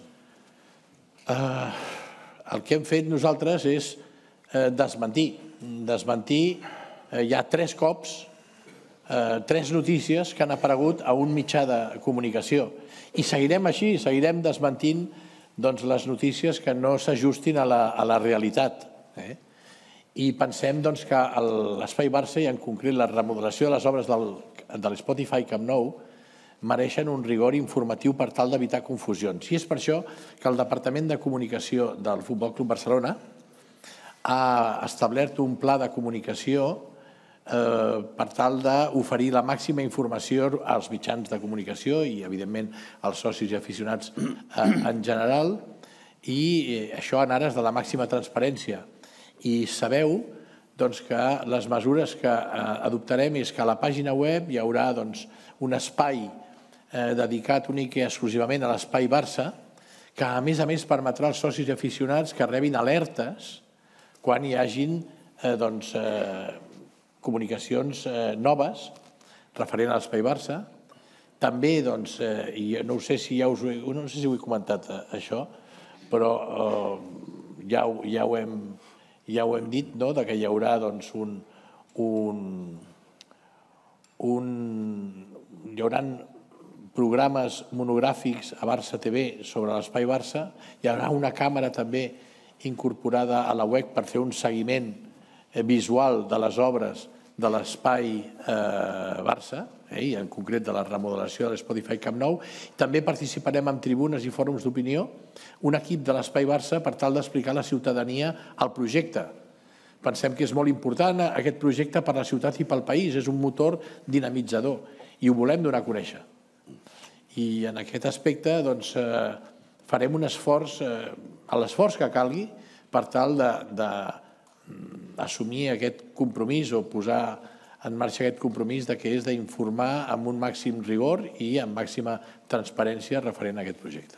el que hem fet nosaltres és desmentir. Desmentir ja tres cops tres notícies que han aparegut a un mitjà de comunicació. I seguirem així, seguirem desmentint les notícies que no s'ajustin a la realitat. I pensem que l'Espai Barça, i en concret la remodelació de les obres de l'Spotify Camp Nou, mereixen un rigor informatiu per tal d'evitar confusions. I és per això que el Departament de Comunicació del Futbol Club Barcelona ha establert un pla de comunicació per tal d'oferir la màxima informació als mitjans de comunicació i, evidentment, als socis i aficionats en general, i això en ares de la màxima transparència. I sabeu que les mesures que adoptarem és que a la pàgina web hi haurà un espai dedicat únic i exclusivament a l'Espai Barça, que a més a més permetrà als socis i aficionats que rebin alertes quan hi hagin comunicacions noves referent a l'Espai Barça. També, i no sé si ja us no sé si ho he comentat això, però ja ho hem ja ho hem dit, que hi haurà un hi haurà programes monogràfics a Barça T V sobre l'Espai Barça, hi haurà una càmera també incorporada a la web per fer un seguiment visual de les obres de l'Espai Barça, i en concret de la remodelació de l'Spotify Camp Nou. També participarem en tribunes i fòrums d'opinió, un equip de l'Espai Barça per tal d'explicar a la ciutadania el projecte. Pensem que és molt important aquest projecte per a la ciutat i pel país, és un motor dinamitzador i ho volem donar a conèixer. I en aquest aspecte farem un esforç, l'esforç que calgui per tal d'assumir aquest compromís o posar en marxa aquest compromís que és d'informar amb un màxim rigor i amb màxima transparència referent a aquest projecte.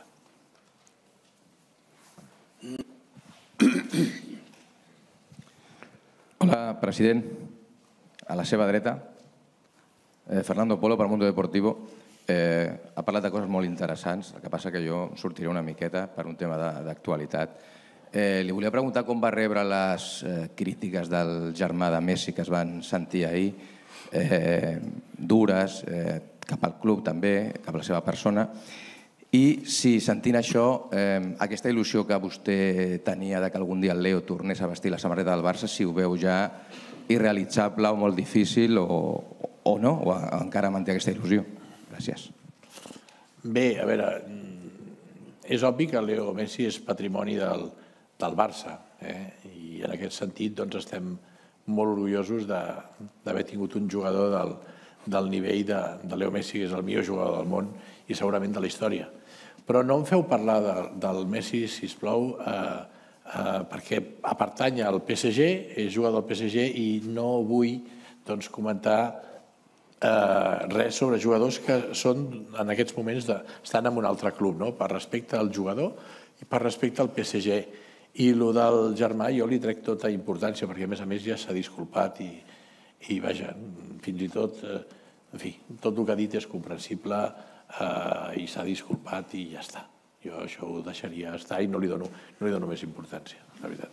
Hola, president. A la seva dreta, Fernando Polo, per Mundo Deportivo. Ha parlat de coses molt interessants, el que passa que jo sortiré una miqueta per un tema d'actualitat. Li volia preguntar com va rebre les crítiques del germà de Messi que es van sentir ahir, dures, cap al club també, cap a la seva persona, i si sentint això, aquesta il·lusió que vostè tenia que algun dia el Leo tornés a vestir la samarreta del Barça, si ho veu ja irrealitzable o molt difícil o no, o encara manté aquesta il·lusió. Gràcies. Bé, a veure, és obvi que Leo Messi és patrimoni del del Barça, i en aquest sentit estem molt orgullosos d'haver tingut un jugador del nivell de Leo Messi, que és el millor jugador del món i segurament de la història. Però no em feu parlar del Messi, sisplau, perquè pertany al P S G, és jugador del P S G i no vull comentar res sobre jugadors que són en aquests moments estan en un altre club, per respecte al jugador i per respecte al P S G. I el del germà jo li trec tota importància, perquè a més a més ja s'ha disculpat i, vaja, fins i tot, en fi, tot el que ha dit és comprensible i s'ha disculpat i ja està. Jo això ho deixaria estar i no li dono més importància, la veritat.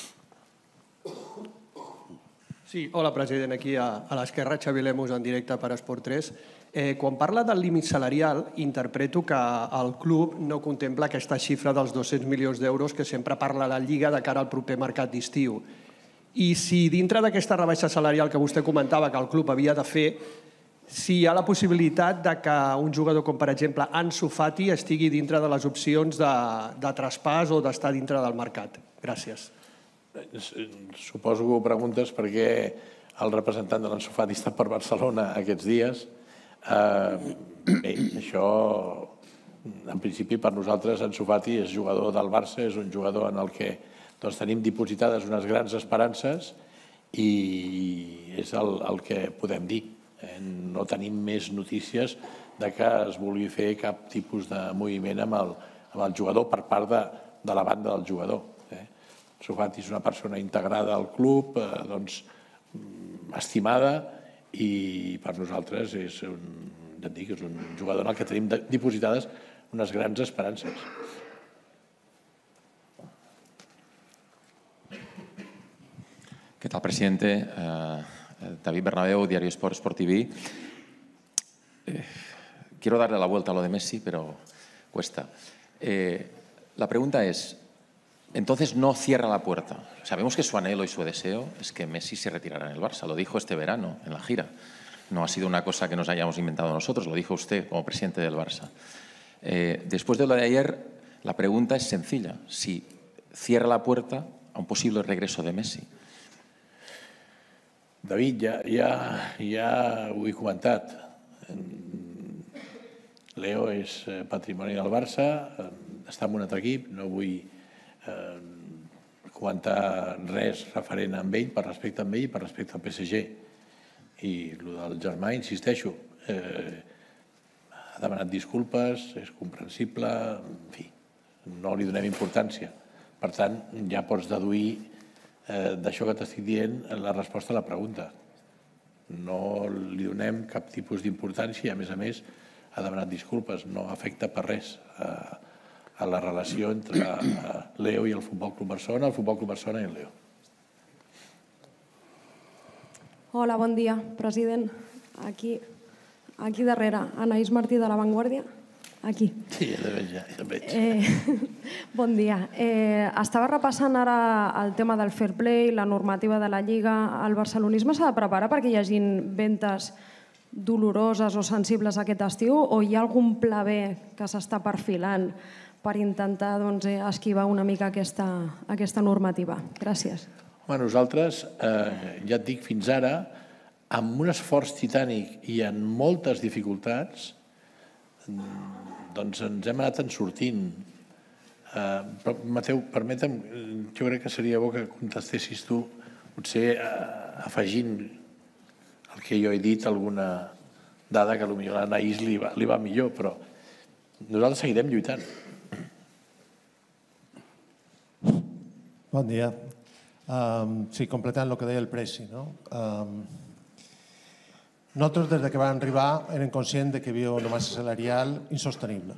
Sí, hola, president, aquí a l'esquerra, Xavi Lemos, en directe per Esport tres. Quan parla del límit salarial, interpreto que el club no contempla aquesta xifra dels dos-cents milions d'euros que sempre parla la Lliga de cara al proper mercat d'estiu. I si dintre d'aquesta rebaixa salarial que vostè comentava que el club havia de fer, si hi ha la possibilitat que un jugador com, per exemple, Ansu Fati estigui dintre de les opcions de traspàs o d'estar dintre del mercat. Gràcies. Suposo que ho preguntes perquè el representant de l'Ansu Fati està per Barcelona aquests dies. Bé, això, en principi, per nosaltres, Ansu Fati és jugador del Barça, és un jugador en el que tenim dipositades unes grans esperances i és el que podem dir. No tenim més notícies que es vulgui fer cap tipus de moviment amb el jugador per part de la banda del jugador. Ansu Fati és una persona integrada al club, estimada, i per nosaltres és un jugador en el que tenim dipositades unes grans esperances. ¿Qué tal, presidente? David Bernabéu, Diario Sport, Sport T V. Eh, quiero darle la vuelta a lo de Messi, pero cuesta. Eh, la pregunta es, entonces no cierra la puerta. Sabemos que su anhelo y su deseo es que Messi se retirara en el Barça. Lo dijo este verano en la gira. No ha sido una cosa que nos hayamos inventado nosotros, lo dijo usted como presidente del Barça. Eh, después de lo de ayer, la pregunta es sencilla. Si cierra la puerta a un posible regreso de Messi. David, ja, ja, ja ho he comentat. Leo és patrimoni del Barça, està en un altre equip, no vull eh, comentar res referent amb ell, per respecte amb ell i per respecte al P S G. I el del germà, insisteixo, eh, ha demanat disculpes, és comprensible, en fi, no li donem importància. Per tant, ja pots deduir eh, d'això que t'estic dient la resposta a la pregunta. No li donem cap tipus d'importància i, a més a més, ha demanat disculpes. No afecta per res a, a la relació entre Leo i el Futbol Club Barcelona, el Futbol Club Barcelona i el Leo. Hola, bon dia, president. Aquí, aquí darrere, Anaïs Martí de La Vanguardia. Aquí. Sí, ja veig, ja, ja veig. Eh, bon dia. Eh, estava repassant ara el tema del fair play, la normativa de la Lliga. El barcelonisme s'ha de preparar perquè hi hagin ventes doloroses o sensibles aquest estiu, o hi ha algun pla B que s'està perfilant per intentar doncs, esquivar una mica aquesta, aquesta normativa? Gràcies. Home, nosaltres, eh, ja et dic, fins ara, amb un esforç titànic i en moltes dificultats, doncs ens hem anat en sortint. Eh, però, Mateu, permetem, jo crec que seria bo que contestessis tu, potser eh, afegint el que jo he dit, alguna dada que potser a l'Anaïs li, li va millor, però nosaltres seguirem lluitant. Bon dia. Um, sí, completant el que deia el Preci, no? Um, Nosaltres, des que vam arribar, érem conscients que hi havia una massa salarial insostenible.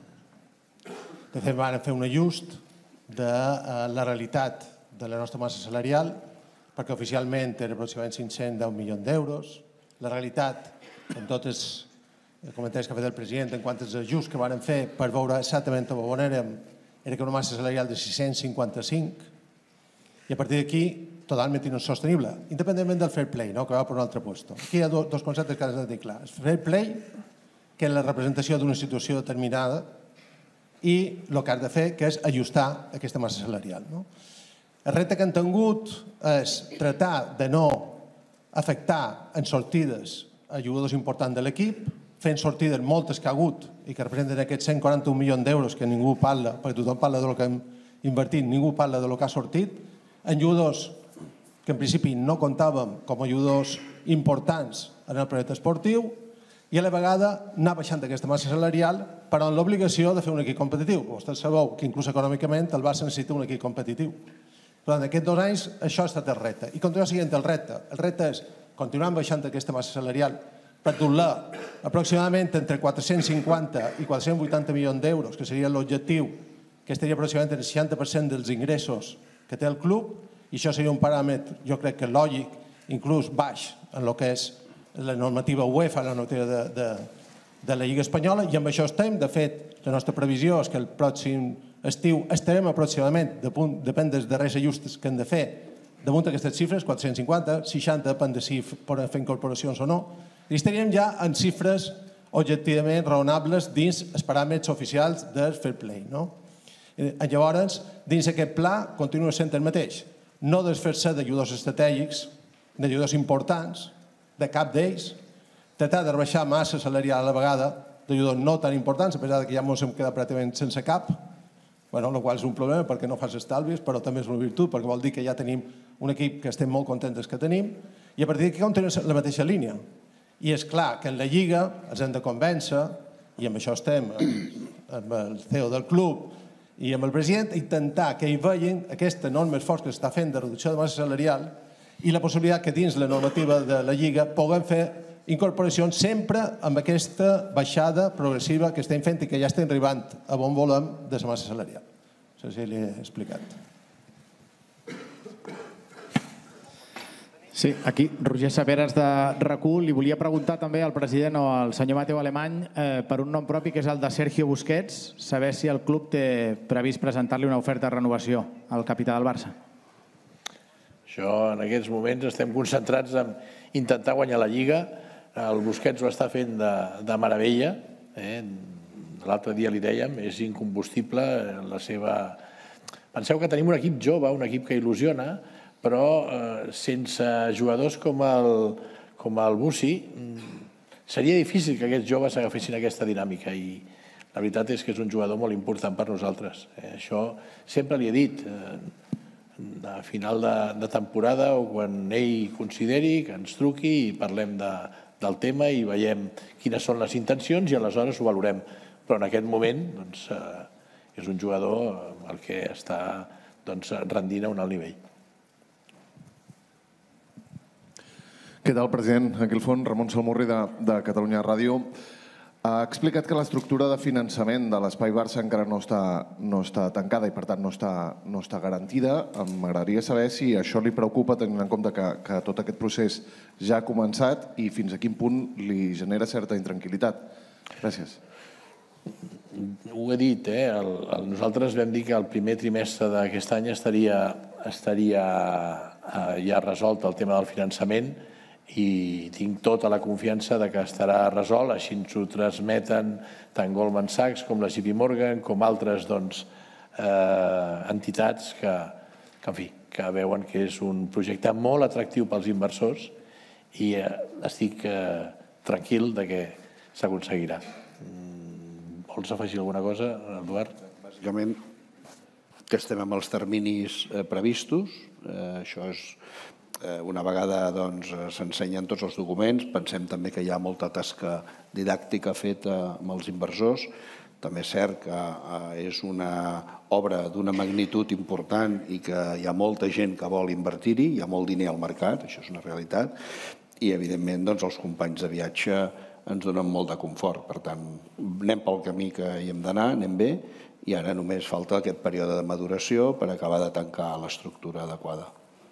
De fet, vam fer un ajust de la realitat de la nostra massa salarial, perquè oficialment era aproximadament cinc-cents deu milions d'euros. La realitat, en tots els comentaris que ha fet el president, en quant als ajusts que vam fer per veure exactament on érem, era que una massa salarial de sis-cents cinquanta-cinc, i a partir d'aquí totalment insostenible, independentment del fair play, no? Que va per un altre lloc. Aquí hi ha dos conceptes que has de tenir clar. El fair play, que és la representació d'una situació determinada, i el que has de fer, que és ajustar aquesta massa salarial. No? El repte que han tingut és tratar de no afectar en sortides a jugadors importants de l'equip, fent sortides moltes que ha hagut i que representen aquests cent quaranta-un milions d'euros que ningú parla, perquè tothom parla del que hem invertit, ningú parla del que ha sortit, en jugadors que en principi no comptàvem com a jugadors importants en el projecte esportiu, i a la vegada anar baixant aquesta massa salarial, però amb l'obligació de fer un equip competitiu. Vostès sabeu que inclús econòmicament el Barça necessita un equip competitiu. Però en aquests dos anys això ha estat el repte. I continua sent el repte. El repte és continuar baixant aquesta massa salarial per doblar aproximadament entre quatre-cents cinquanta i quatre-cents vuitanta milions d'euros, que seria l'objectiu, que estaria aproximadament el seixanta per cent dels ingressos que té el club, i això seria un paràmetre, jo crec que lògic, inclús baix en el que és la normativa UEFA, la normativa de, de, de la Lliga Espanyola, i amb això estem. De fet, la nostra previsió és que el pròxim estiu estarem aproximadament, depèn dels darrers ajustos que hem de fer, damunt d'aquestes xifres, quatre-cents cinquanta, seixanta, depèn de si poden fer incorporacions o no, i estaríem ja en xifres objectivament raonables dins els paràmetres oficials del fair play. No? Llavors, dins aquest pla continua sent el mateix. No desfer-se de jugadors estratègics, de jugadors importants, de cap d'ells, tratar de rebaixar massa salarial a la vegada de jugadors no tan importants, a pesar que ja ens hem quedat pràcticament sense cap, bueno, el qual és un problema perquè no fas estalvis, però també és una virtut, perquè vol dir que ja tenim un equip que estem molt contents que tenim, i a partir d'aquí continua la mateixa línia. I és clar que en la Lliga els hem de convèncer, i amb això estem, amb el C E O del club i amb el president, intentar que hi vegin aquest enorme esforç que s'està fent de reducció de massa salarial i la possibilitat que dins la normativa de la Lliga puguem fer incorporacions sempre amb aquesta baixada progressiva que estem fent i que ja estem arribant a bon volem de la massa salarial. No sé si l'he explicat. Sí, aquí Roger Saperas de R A C U. Li volia preguntar també al president o al senyor Mateu Alemany per un nom propi que és el de Sergio Busquets, saber si el club té previst presentar-li una oferta de renovació al capità del Barça. Això, en aquests moments, estem concentrats en intentar guanyar la Lliga. El Busquets ho està fent de meravella. L'altre dia li dèiem, és incombustible la seva... Penseu que tenim un equip jove, un equip que il·lusiona, però sense jugadors com el Bussi seria difícil que aquests joves agafessin aquesta dinàmica i la veritat és que és un jugador molt important per nosaltres. Això sempre li he dit, a final de temporada o quan ell consideri que ens truqui i parlem del tema i veiem quines són les intencions i aleshores ho valorem. Però en aquest moment és un jugador el que està rendint a un alt nivell. Què tal, president? Aquí al fons, Ramon Salmurri de Catalunya Ràdio. Ha explicat que l'estructura de finançament de l'Espai Barça encara no està tancada i, per tant, no està garantida. M'agradaria saber si això li preocupa, tenint en compte que tot aquest procés ja ha començat i fins a quin punt li genera certa intranquil·litat. Gràcies. Ho he dit, nosaltres vam dir que el primer trimestre d'aquest any estaria ja resolt el tema del finançament i tinc tota la confiança que estarà resolt, així ens ho transmeten tant Goldman Sachs com la J P Morgan com altres entitats que veuen que és un projecte molt atractiu pels inversors i estic tranquil que s'aconseguirà. Vols afegir alguna cosa, Eduard? Bàsicament que estem amb els terminis previstos, això és una vegada s'ensenyen tots els documents, pensem també que hi ha molta tasca didàctica feta amb els inversors. També és cert que és una obra d'una magnitud important i que hi ha molta gent que vol invertir-hi, hi ha molt diner al mercat, això és una realitat, i evidentment els companys de viatge ens donen molt de confort. Per tant, anem pel camí que hi hem d'anar, anem bé, i ara només falta aquest període de maduració per acabar de tancar l'estructura adequada.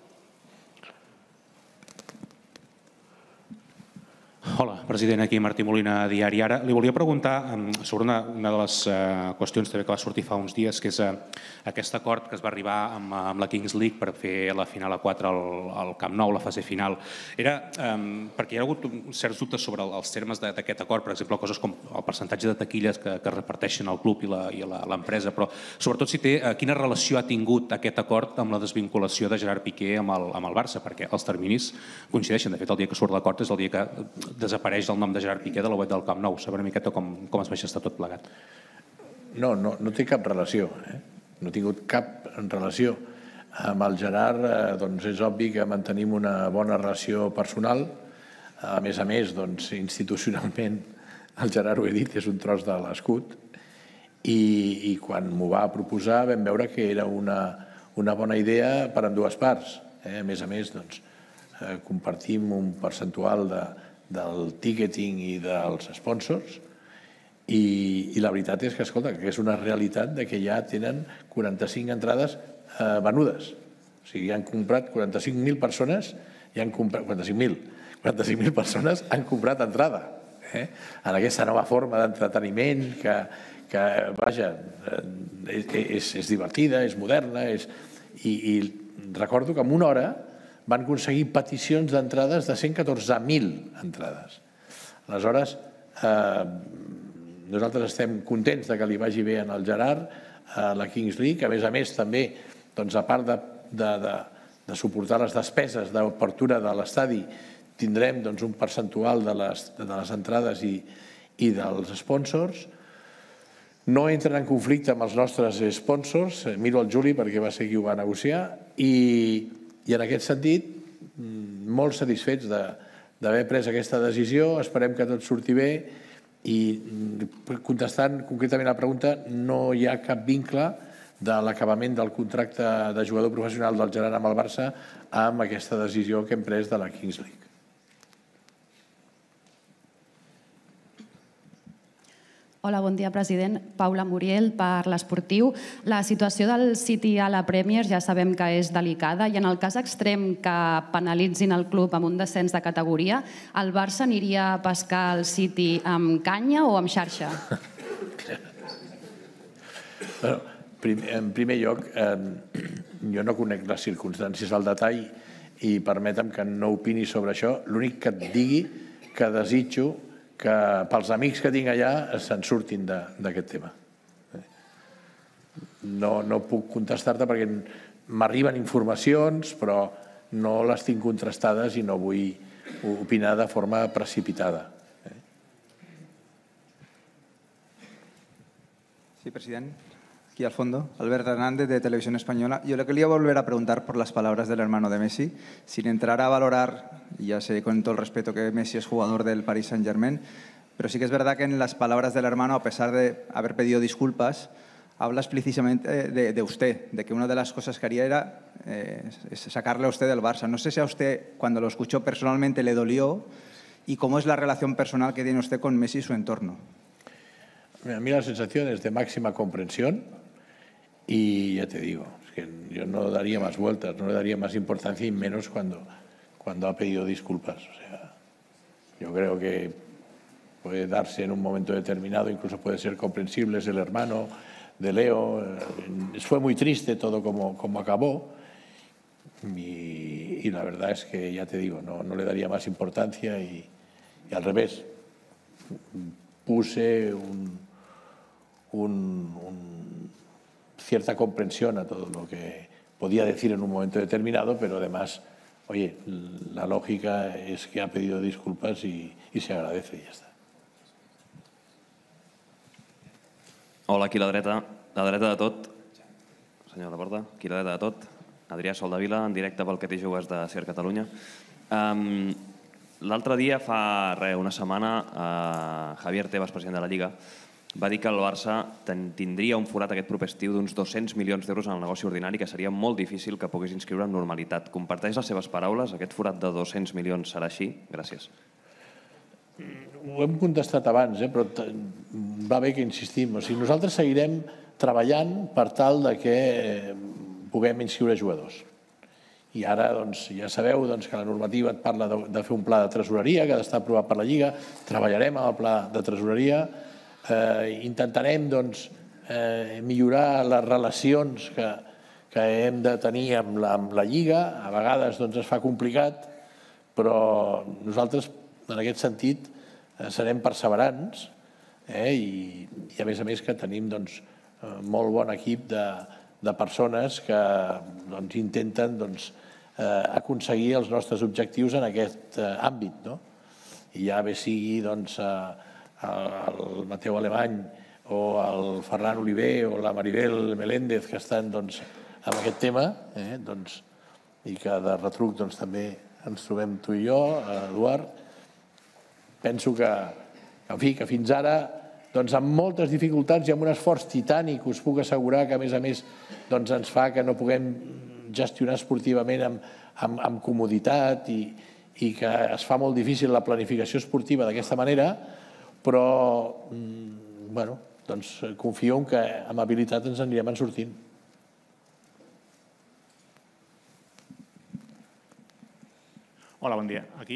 Hola, president, aquí Martí Molina, Diari Ara. Li volia preguntar sobre una de les qüestions també que va sortir fa uns dies, que és aquest acord que es va arribar amb la Kings League per fer la final a quatre al Camp Nou, la fase final. Era perquè hi ha hagut certs dubtes sobre els termes d'aquest acord, per exemple, coses com el percentatge de taquilles que reparteixen el club i l'empresa, però sobretot si té quina relació ha tingut aquest acord amb la desvinculació de Gerard Piqué amb el Barça, perquè els terminis coincideixen. De fet, el dia que surt l'acord és el dia que desapareix el nom de Gerard Piqué de la web del Camp Nou. Saber una miqueta com es va estar tot plegat. No, no té cap relació. No ha tingut cap relació. Amb el Gerard és obvi que mantenim una bona relació personal. A més a més, institucionalment, el Gerard, ho he dit, és un tros de l'escut. I quan m'ho va proposar vam veure que era una bona idea per a dues parts. A més a més, compartim un percentual de del ticketing i dels sponsors i la veritat és que, escolta, que és una realitat que ja tenen quaranta-cinc entrades venudes. O sigui, han comprat quaranta-cinc mil persones i han comprat... quaranta-cinc mil. quaranta-cinc mil persones han comprat entrada en aquesta nova forma d'entreteniment que, vaja, és divertida, és moderna i recordo que en una hora van aconseguir peticions d'entrades de cent catorze mil entrades. Aleshores, nosaltres estem contents que li vagi bé al Gerard a la Kings League. A més a més, també, a part de suportar les despeses d'obertura de l'estadi, tindrem un percentual de les entrades i dels sponsors. No entren en conflicte amb els nostres sponsors. Miro el Juli perquè va ser qui ho va negociar i I en aquest sentit, molt satisfets d'haver pres aquesta decisió, esperem que tot surti bé i contestant concretament a la pregunta, no hi ha cap vincle de l'acabament del contracte de jugador professional del Gerard amb el Barça amb aquesta decisió que hem pres de la Kings League. Hola, bon dia, president. Paula Muriel, per l'Esportiu. La situació del City a la Premier ja sabem que és delicada i en el cas extrem que penalitzin el club amb un descens de categoria, el Barça aniria a pescar el City amb canya o amb xarxa? En primer lloc, jo no conec les circumstàncies al detall i permetem que no opini sobre això. L'únic que et digui que desitjo que pels amics que tinc allà se'n surtin d'aquest tema. No puc contestar-te perquè m'arriben informacions, però no les tinc contrastades i no vull opinar de forma precipitada. Sí, president. Aquí al fondo, Albert Hernández de Televisión Española. Yo le quería volver a preguntar por las palabras del hermano de Messi, sin entrar a valorar, y ya sé con todo el respeto que Messi es jugador del Paris Saint-Germain, pero sí que es verdad que en las palabras del hermano, a pesar de haber pedido disculpas, habla explícitamente de, de usted, de que una de las cosas que haría era eh, sacarle a usted del Barça. No sé si a usted, cuando lo escuchó personalmente, le dolió y cómo es la relación personal que tiene usted con Messi y su entorno. A mí la sensación es de máxima comprensión. Y ya te digo, es que yo no daría más vueltas, no le daría más importancia y menos cuando, cuando ha pedido disculpas. O sea, yo creo que puede darse en un momento determinado, incluso puede ser comprensible, es el hermano de Leo. Fue muy triste todo como, como acabó y, y la verdad es que, ya te digo, no, no le daría más importancia y, y al revés, puse un, un, un cierta comprensión a todo lo que podía decir en un momento determinado, pero además, oye, la lógica es que ha pedido disculpas y, y se agradece y ya está. Hola, aquí a la dreta, la dreta de tot, senyor Laporta, aquí a la dreta de tot, Adrià Soldavila, en directe pel Que t'hi jugues de Ser Catalunya. Um, L'altre dia, fa res, una setmana, uh, Javier Tebas, president de la Lliga, va dir que el Barça tindria un forat aquest proper estiu d'uns dos-cents milions d'euros en el negoci ordinari, que seria molt difícil que pogués inscriure amb normalitat. Comparteix les seves paraules? Aquest forat de dos-cents milions serà així? Gràcies. Ho hem contestat abans, eh? Però va bé que insistim. O sigui, nosaltres seguirem treballant per tal de que puguem inscriure jugadors. I ara doncs, ja sabeu doncs, que la normativa et parla de, de fer un pla de tresoreria que ha d'estar aprovat per la Lliga. Treballarem amb el pla de tresoreria. Eh, intentarem doncs, eh, millorar les relacions que, que hem de tenir amb la, amb la Lliga. A vegades doncs, es fa complicat, però nosaltres en aquest sentit eh, serem perseverants eh, i, i a més a més que tenim doncs, eh, molt bon equip de, de persones que doncs, intenten doncs, eh, aconseguir els nostres objectius en aquest eh, àmbit. No? I ja bé sigui doncs, eh, el Mateu Alemany o el Ferran Oliver o la Maribel Meléndez que estan doncs, amb aquest tema eh, doncs, i que de retruc doncs, també ens trobem tu i jo, Eduard. Penso que, en fi, que fins ara doncs, amb moltes dificultats i amb un esforç titànic us puc assegurar que a més a més doncs, ens fa que no puguem gestionar esportivament amb, amb, amb comoditat i, i que es fa molt difícil la planificació esportiva d'aquesta manera, però bueno, doncs confio en que amb habilitat ens anirem en sortint. Hola, bon dia. Aquí?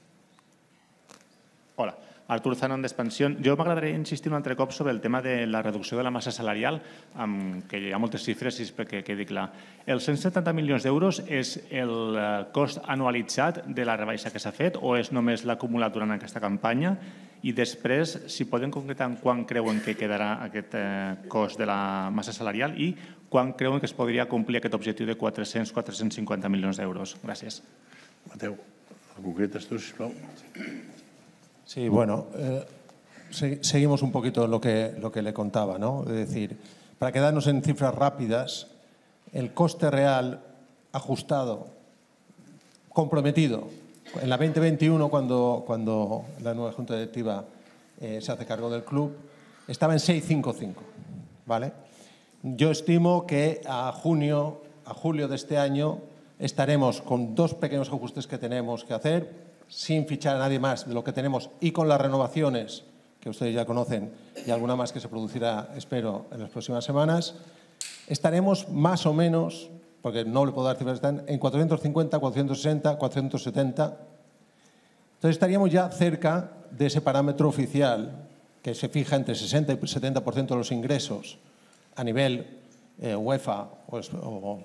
Hola. Artur Zanon d'Expansión. Jo m'agradaria insistir un altre cop sobre el tema de la reducció de la massa salarial, que hi ha moltes xifres i perquè quedi clar. Els cent setanta milions d'euros és el cost anualitzat de la rebaixa que s'ha fet o és només l'acumulat durant aquesta campanya? I després, si poden concretar quan creuen que quedarà aquest cost de la massa salarial i quan creuen que es podria complir aquest objectiu de quatre-cents a quatre-cents cinquanta milions d'euros. Gràcies. Mateu, concretes tu, sisplau. Sí, bueno, eh, seguimos un poquito lo que, lo que le contaba, ¿no? Es decir, para quedarnos en cifras rápidas, el coste real ajustado, comprometido, en la veinte veintiuno, cuando, cuando la nueva Junta Directiva eh, se hace cargo del club, estaba en seiscientos cincuenta y cinco, ¿vale? Yo estimo que a junio, a julio de este año estaremos con dos pequeños ajustes que tenemos que hacer, sin fichar a nadie más de lo que tenemos y con las renovaciones que ustedes ya conocen, y alguna más que se producirá, espero, en las próximas semanas, estaremos más o menos, porque no le puedo dar cifras, en cuatrocientos cincuenta, cuatrocientos sesenta, cuatrocientos setenta. Entonces estaríamos ya cerca de ese parámetro oficial que se fija entre sesenta y setenta por ciento de los ingresos a nivel eh, UEFA o, o,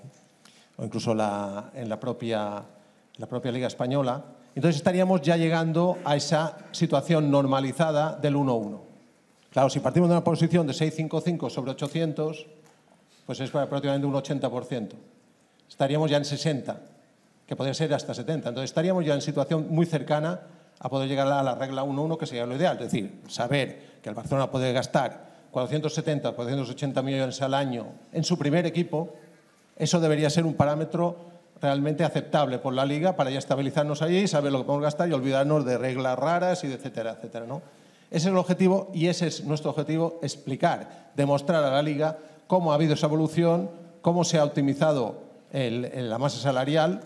o incluso la, en la propia, la propia Liga Española. Entonces estaríamos ya llegando a esa situación normalizada del uno uno. Claro, si partimos de una posición de seiscientos cincuenta y cinco sobre ochocientos, pues es prácticamente un ochenta por ciento. Estaríamos ya en sesenta, que podría ser hasta setenta. Entonces estaríamos ya en situación muy cercana a poder llegar a la regla uno uno, que sería lo ideal. Es decir, saber que el Barcelona puede gastar cuatrocientos setenta, cuatrocientos ochenta millones al año en su primer equipo, eso debería ser un parámetro realmente aceptable por la Liga para ya estabilizarnos allí, saber lo que podemos gastar y olvidarnos de reglas raras y de etcétera, etcétera, ¿no? Ese es el objetivo y ese es nuestro objetivo, explicar, demostrar a la Liga cómo ha habido esa evolución, cómo se ha optimizado el, el, la masa salarial,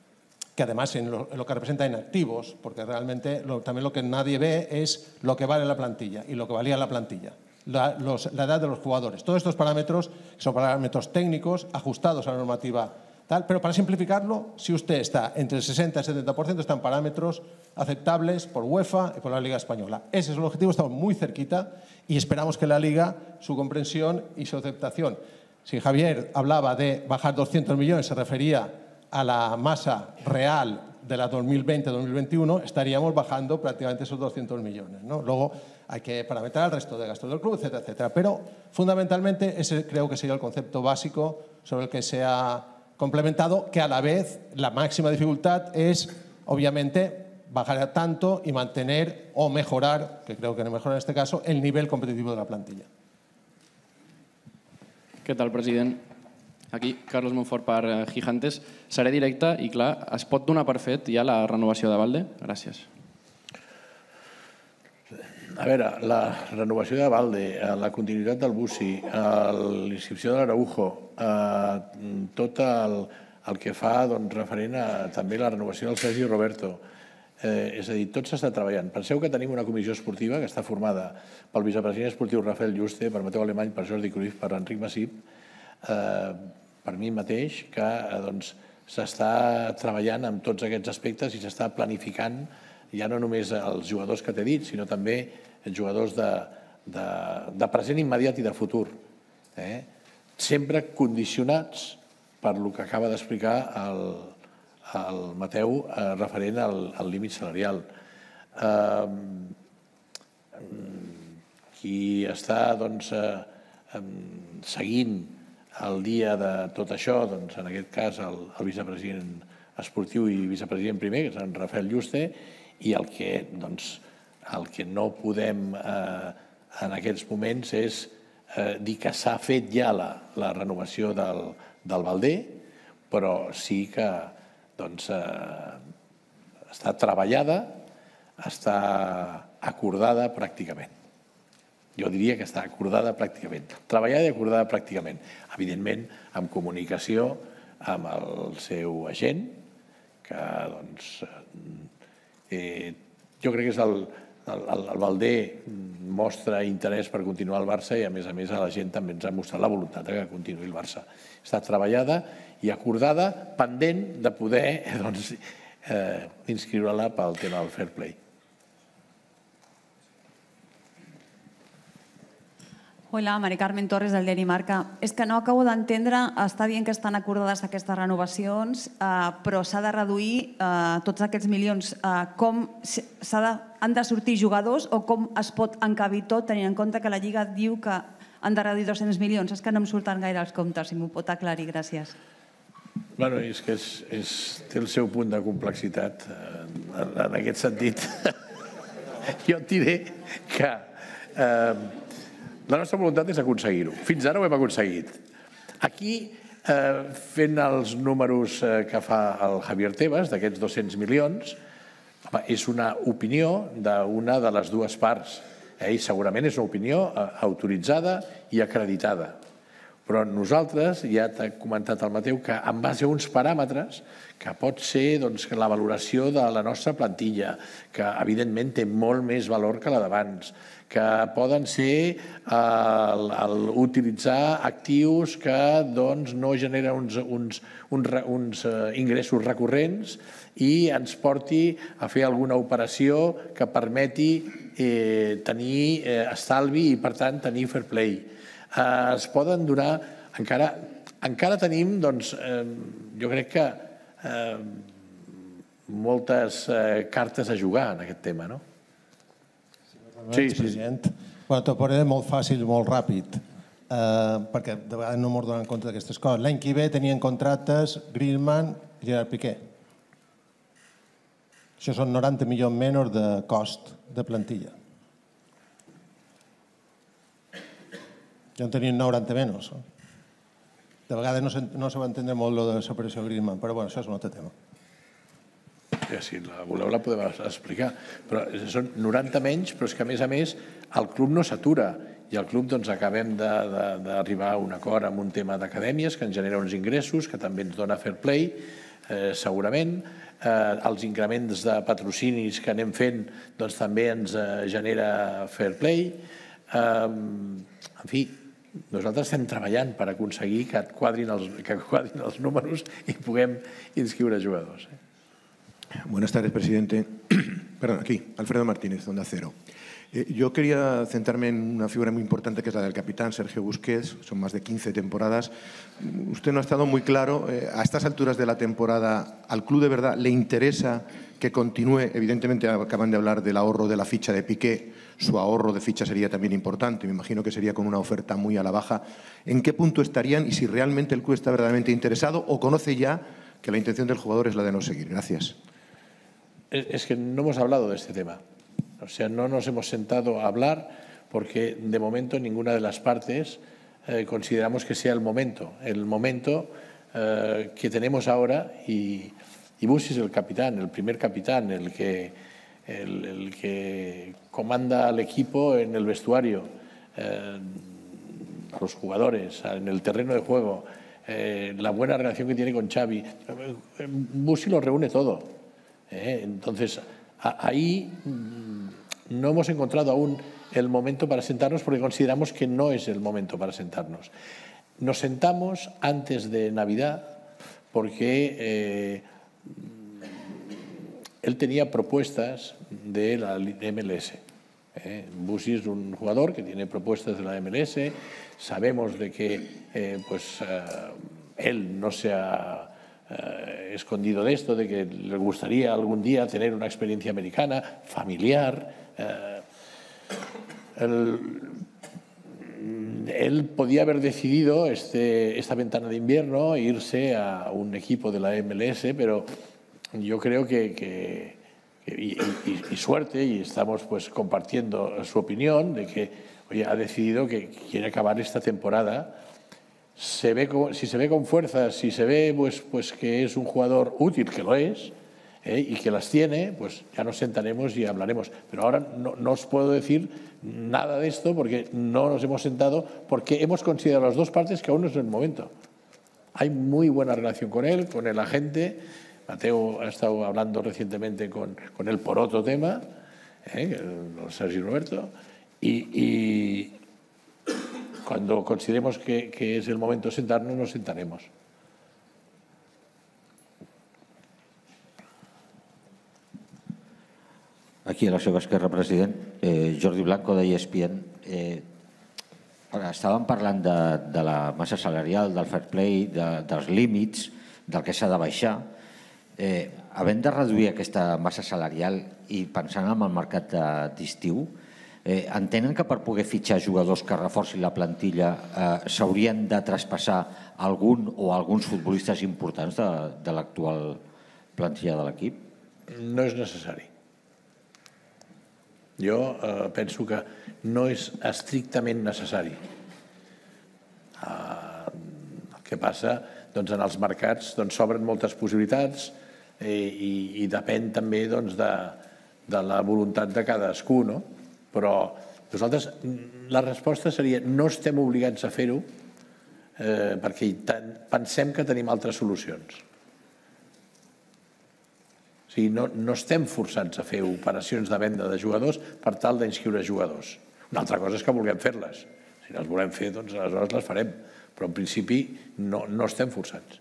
que además en lo, en lo que representa en activos, porque realmente lo, también lo que nadie ve es lo que vale la plantilla y lo que valía la plantilla, la, los, la edad de los jugadores. Todos estos parámetros son parámetros técnicos ajustados a la normativa tal, pero para simplificarlo, si usted está entre el sesenta y el setenta por ciento, están parámetros aceptables por UEFA y por la Liga Española. Ese es el objetivo, estamos muy cerquita y esperamos que la Liga, su comprensión y su aceptación. Si Javier hablaba de bajar doscientos millones, se refería a la masa real de la dos mil veinte dos mil veintiuno, estaríamos bajando prácticamente esos doscientos millones, ¿no? Luego hay que parametrar el resto de gastos del club, etcétera, etcétera. Pero fundamentalmente ese creo que sería el concepto básico sobre el que se ha complementado, que a la vez la máxima dificultad es, obviamente, bajar a tanto y mantener o mejorar, que creo que no mejora en este caso, el nivel competitivo de la plantilla. Què tal, president? Aquí, Carlos Monfort per Gigantes. Seré directe i, clar, es pot donar per fet ja la renovació de Valde? Gràcies. A veure, la renovació de Valde, la continuïtat del Bussi, l'inscripció de l'Araujo, tot el, el que fa doncs, referent a també la renovació del Sergi Roberto. Eh, és a dir, tot s'està treballant. Penseu que tenim una comissió esportiva que està formada pel vicepresident esportiu Rafael Yuste, per Mateu Alemany, per Jordi Cruyff, per Enric Masip, eh, per mi mateix, que doncs, s'està treballant amb tots aquests aspectes i s'està planificant ja no només els jugadors que t'he dit, sinó també els jugadors de, de, de present immediat i de futur. Eh? Sempre condicionats per lo que acaba d'explicar el, el Mateu eh, referent al, al límit salarial. Eh, qui està doncs, eh, seguint el dia de tot això, doncs, en aquest cas el, el vicepresident esportiu i vicepresident primer, que és en Rafael Yuste, i el que, doncs, el que no podem eh, en aquests moments és eh, dir que s'ha fet ja la, la renovació del, del Valder, però sí que doncs, eh, està treballada, està acordada pràcticament. Jo diria que està acordada pràcticament. Treballada i acordada pràcticament. Evidentment, amb comunicació amb el seu agent, que doncs, eh, jo crec que és el, el, el Valder mostra interès per continuar al Barça i a més a més a la gent també ens ha mostrat la voluntat que continuï el Barça. Està treballada i acordada, pendent de poder doncs, eh, inscriure-la pel tema del fair play. Hola, Mari Carmen Torres, del diari Marca. És que no acabo d'entendre, està dient que estan acordades aquestes renovacions, però s'ha de reduir tots aquests milions. Com han de sortir jugadors o com es pot encabir tot, tenint en compte que la Lliga diu que han de reduir dos-cents milions? És que no em surten gaire els comptes, si m'ho pot aclarir. Gràcies. Bueno, és que és, és, té el seu punt de complexitat. En, en aquest sentit, jo et diré que eh, la nostra voluntat és aconseguir-ho. Fins ara ho hem aconseguit. Aquí, eh, fent els números eh, que fa el Javier Tebas, d'aquests dos-cents milions, home, és una opinió d'una de les dues parts. Eh? I segurament és una opinió eh, autoritzada i acreditada. Però nosaltres, ja t'ha comentat el Mateu, que en base a uns paràmetres, que pot ser la valoració de la nostra plantilla, que evidentment té molt més valor que la d'abans, que poden ser utilitzar actius que no generen uns ingressos recurrents i ens porti a fer alguna operació que permeti tenir estalvi i, per tant, tenir fair play. Es poden donar... Encara tenim, doncs, jo crec que moltes cartes a jugar en aquest tema, no? Sí, president. T'ho posaré molt fàcil, molt ràpid, perquè de vegades no m'ho donen compte d'aquestes coses. L'any que ve tenien contractes Griezmann i Gerard Piqué. Això són noranta milions menys de cost de plantilla. Ja en tenien noranta menys. De vegades no se va entendre molt lo de la separació Griezmann, però bueno, això és un altre tema. Si la voleu la podem explicar. Però són noranta menys, però és que a més a més el club no s'atura i el club acabem d'arribar a un acord amb un tema d'acadèmies que ens genera uns ingressos, que també ens dona fair play, segurament. Els increments de patrocinis que anem fent també ens genera fair play. En fi, nosaltres estem treballant per aconseguir que quadrin els números i puguem inscriure jugadors. Buenas tardes, presidente. Perdón, aquí, Alfredo Martínez, Onda Cero. Eh, yo quería centrarme en una figura muy importante que es la del capitán Sergio Busquets. Son más de quince temporadas. Usted no ha estado muy claro. Eh, a estas alturas de la temporada, ¿al club de verdad le interesa que continúe? Evidentemente, acaban de hablar del ahorro de la ficha de Piqué. Su ahorro de ficha sería también importante. Me imagino que sería con una oferta muy a la baja. ¿En qué punto estarían y si realmente el club está verdaderamente interesado o conoce ya que la intención del jugador es la de no seguir? Gracias. Es que no hemos hablado de este tema. O sea, no nos hemos sentado a hablar porque de momento ninguna de las partes eh, consideramos que sea el momento. El momento eh, que tenemos ahora y, y Busi es el capitán, el primer capitán, el que, el, el que comanda al equipo en el vestuario, eh, a los jugadores, en el terreno de juego, eh, la buena relación que tiene con Xavi. Busi lo reúne todo. Eh, entonces, a, ahí no hemos encontrado aún el momento para sentarnos porque consideramos que no es el momento para sentarnos. Nos sentamos antes de Navidad porque eh, él tenía propuestas de la M L S. Eh, Busi es un jugador que tiene propuestas de la M L S. Sabemos de que eh, pues, eh, él no se ha Eh, escondido de esto, de que le gustaría algún día tener una experiencia americana, familiar. Eh, el, él podía haber decidido este, esta ventana de invierno irse a un equipo de la M L S, pero yo creo que, que, que y, y, y suerte, y estamos pues compartiendo su opinión de que oye, ha decidido que quiere acabar esta temporada. Se ve con, si se ve con fuerzas, si se ve pues, pues que es un jugador útil, que lo es, eh, y que las tiene, pues ya nos sentaremos y hablaremos. Pero ahora no, no os puedo decir nada de esto porque no nos hemos sentado, porque hemos considerado las dos partes que aún no es el momento. Hay muy buena relación con él, con el agente. Mateo ha estado hablando recientemente con, con él por otro tema, eh, el Sergio Roberto, y... y cuando consideremos que, que es el momento de sentarnos, nos sentaremos. Aquí a la seva esquerra, president. Eh, Jordi Blanco, de E S P N. Eh, estàvem parlant de, de la massa salarial, del fair play, de, dels límits, del que s'ha de baixar. Eh, havent de reduir aquesta massa salarial i pensant en el mercat d'estiu, Eh, entenen que per poder fitxar jugadors que reforcin la plantilla eh, s'haurien de traspassar algun o alguns futbolistes importants de, de l'actual plantilla de l'equip? No és necessari. Jo eh, penso que no és estrictament necessari. Eh, el que passa, doncs, en els mercats s'obren doncs, moltes possibilitats eh, i, i depèn també doncs, de, de la voluntat de cadascú, no? Però nosaltres, la resposta seria no estem obligats a fer-ho perquè pensem que tenim altres solucions. O sigui, no estem forçats a fer operacions de venda de jugadors per tal d'inscriure jugadors. Una altra cosa és que vulguem fer-les. Si les volem fer, doncs aleshores les farem. Però en principi no estem forçats.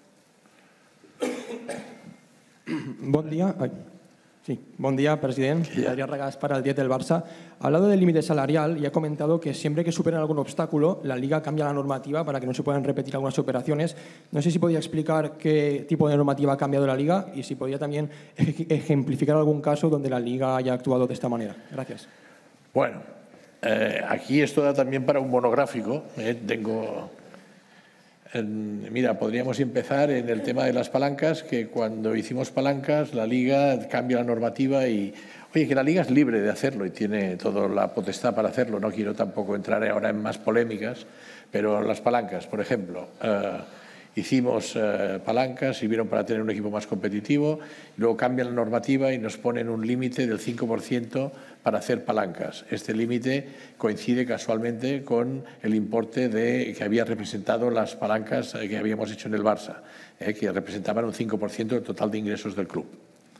Buen día. Sí, buen día, presidente. Adrián Regás para el diez del Barça. Ha hablado del límite salarial y ha comentado que siempre que superen algún obstáculo, la Liga cambia la normativa para que no se puedan repetir algunas operaciones. No sé si podía explicar qué tipo de normativa ha cambiado la Liga y si podía también ejemplificar algún caso donde la Liga haya actuado de esta manera. Gracias. Bueno, eh, aquí esto da también para un monográfico. Eh, tengo... Mira, podríamos empezar en el tema de las palancas, que cuando hicimos palancas la Liga cambia la normativa y, oye, que la Liga es libre de hacerlo y tiene toda la potestad para hacerlo. No quiero tampoco entrar ahora en más polémicas, pero las palancas, por ejemplo, eh, hicimos eh, palancas, sirvieron para tener un equipo más competitivo, y luego cambian la normativa y nos ponen un límite del cinco por ciento para hacer palancas. Este límite coincide casualmente con el importe de, que había representado las palancas que habíamos hecho en el Barça, eh, que representaban un cinco por ciento del total de ingresos del club.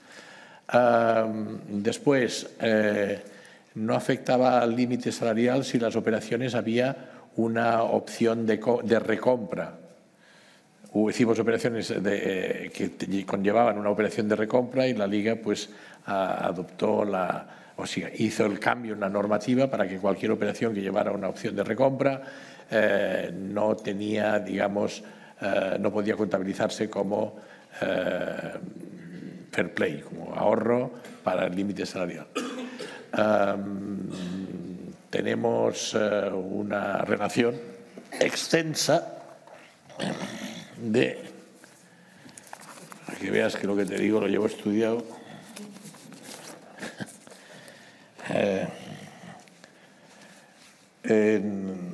Um, después, eh, no afectaba al límite salarial si las operaciones había una opción de, de recompra. Hicimos operaciones de, eh, que conllevaban una operación de recompra y la Liga pues a, adoptó la, o sea, hizo el cambio en la normativa para que cualquier operación que llevara una opción de recompra eh, no tenía, digamos, eh, no podía contabilizarse como eh, fair play, como ahorro para el límite salarial. Um, tenemos uh, una relación extensa de, para que veas que lo que te digo lo llevo estudiado, eh, en,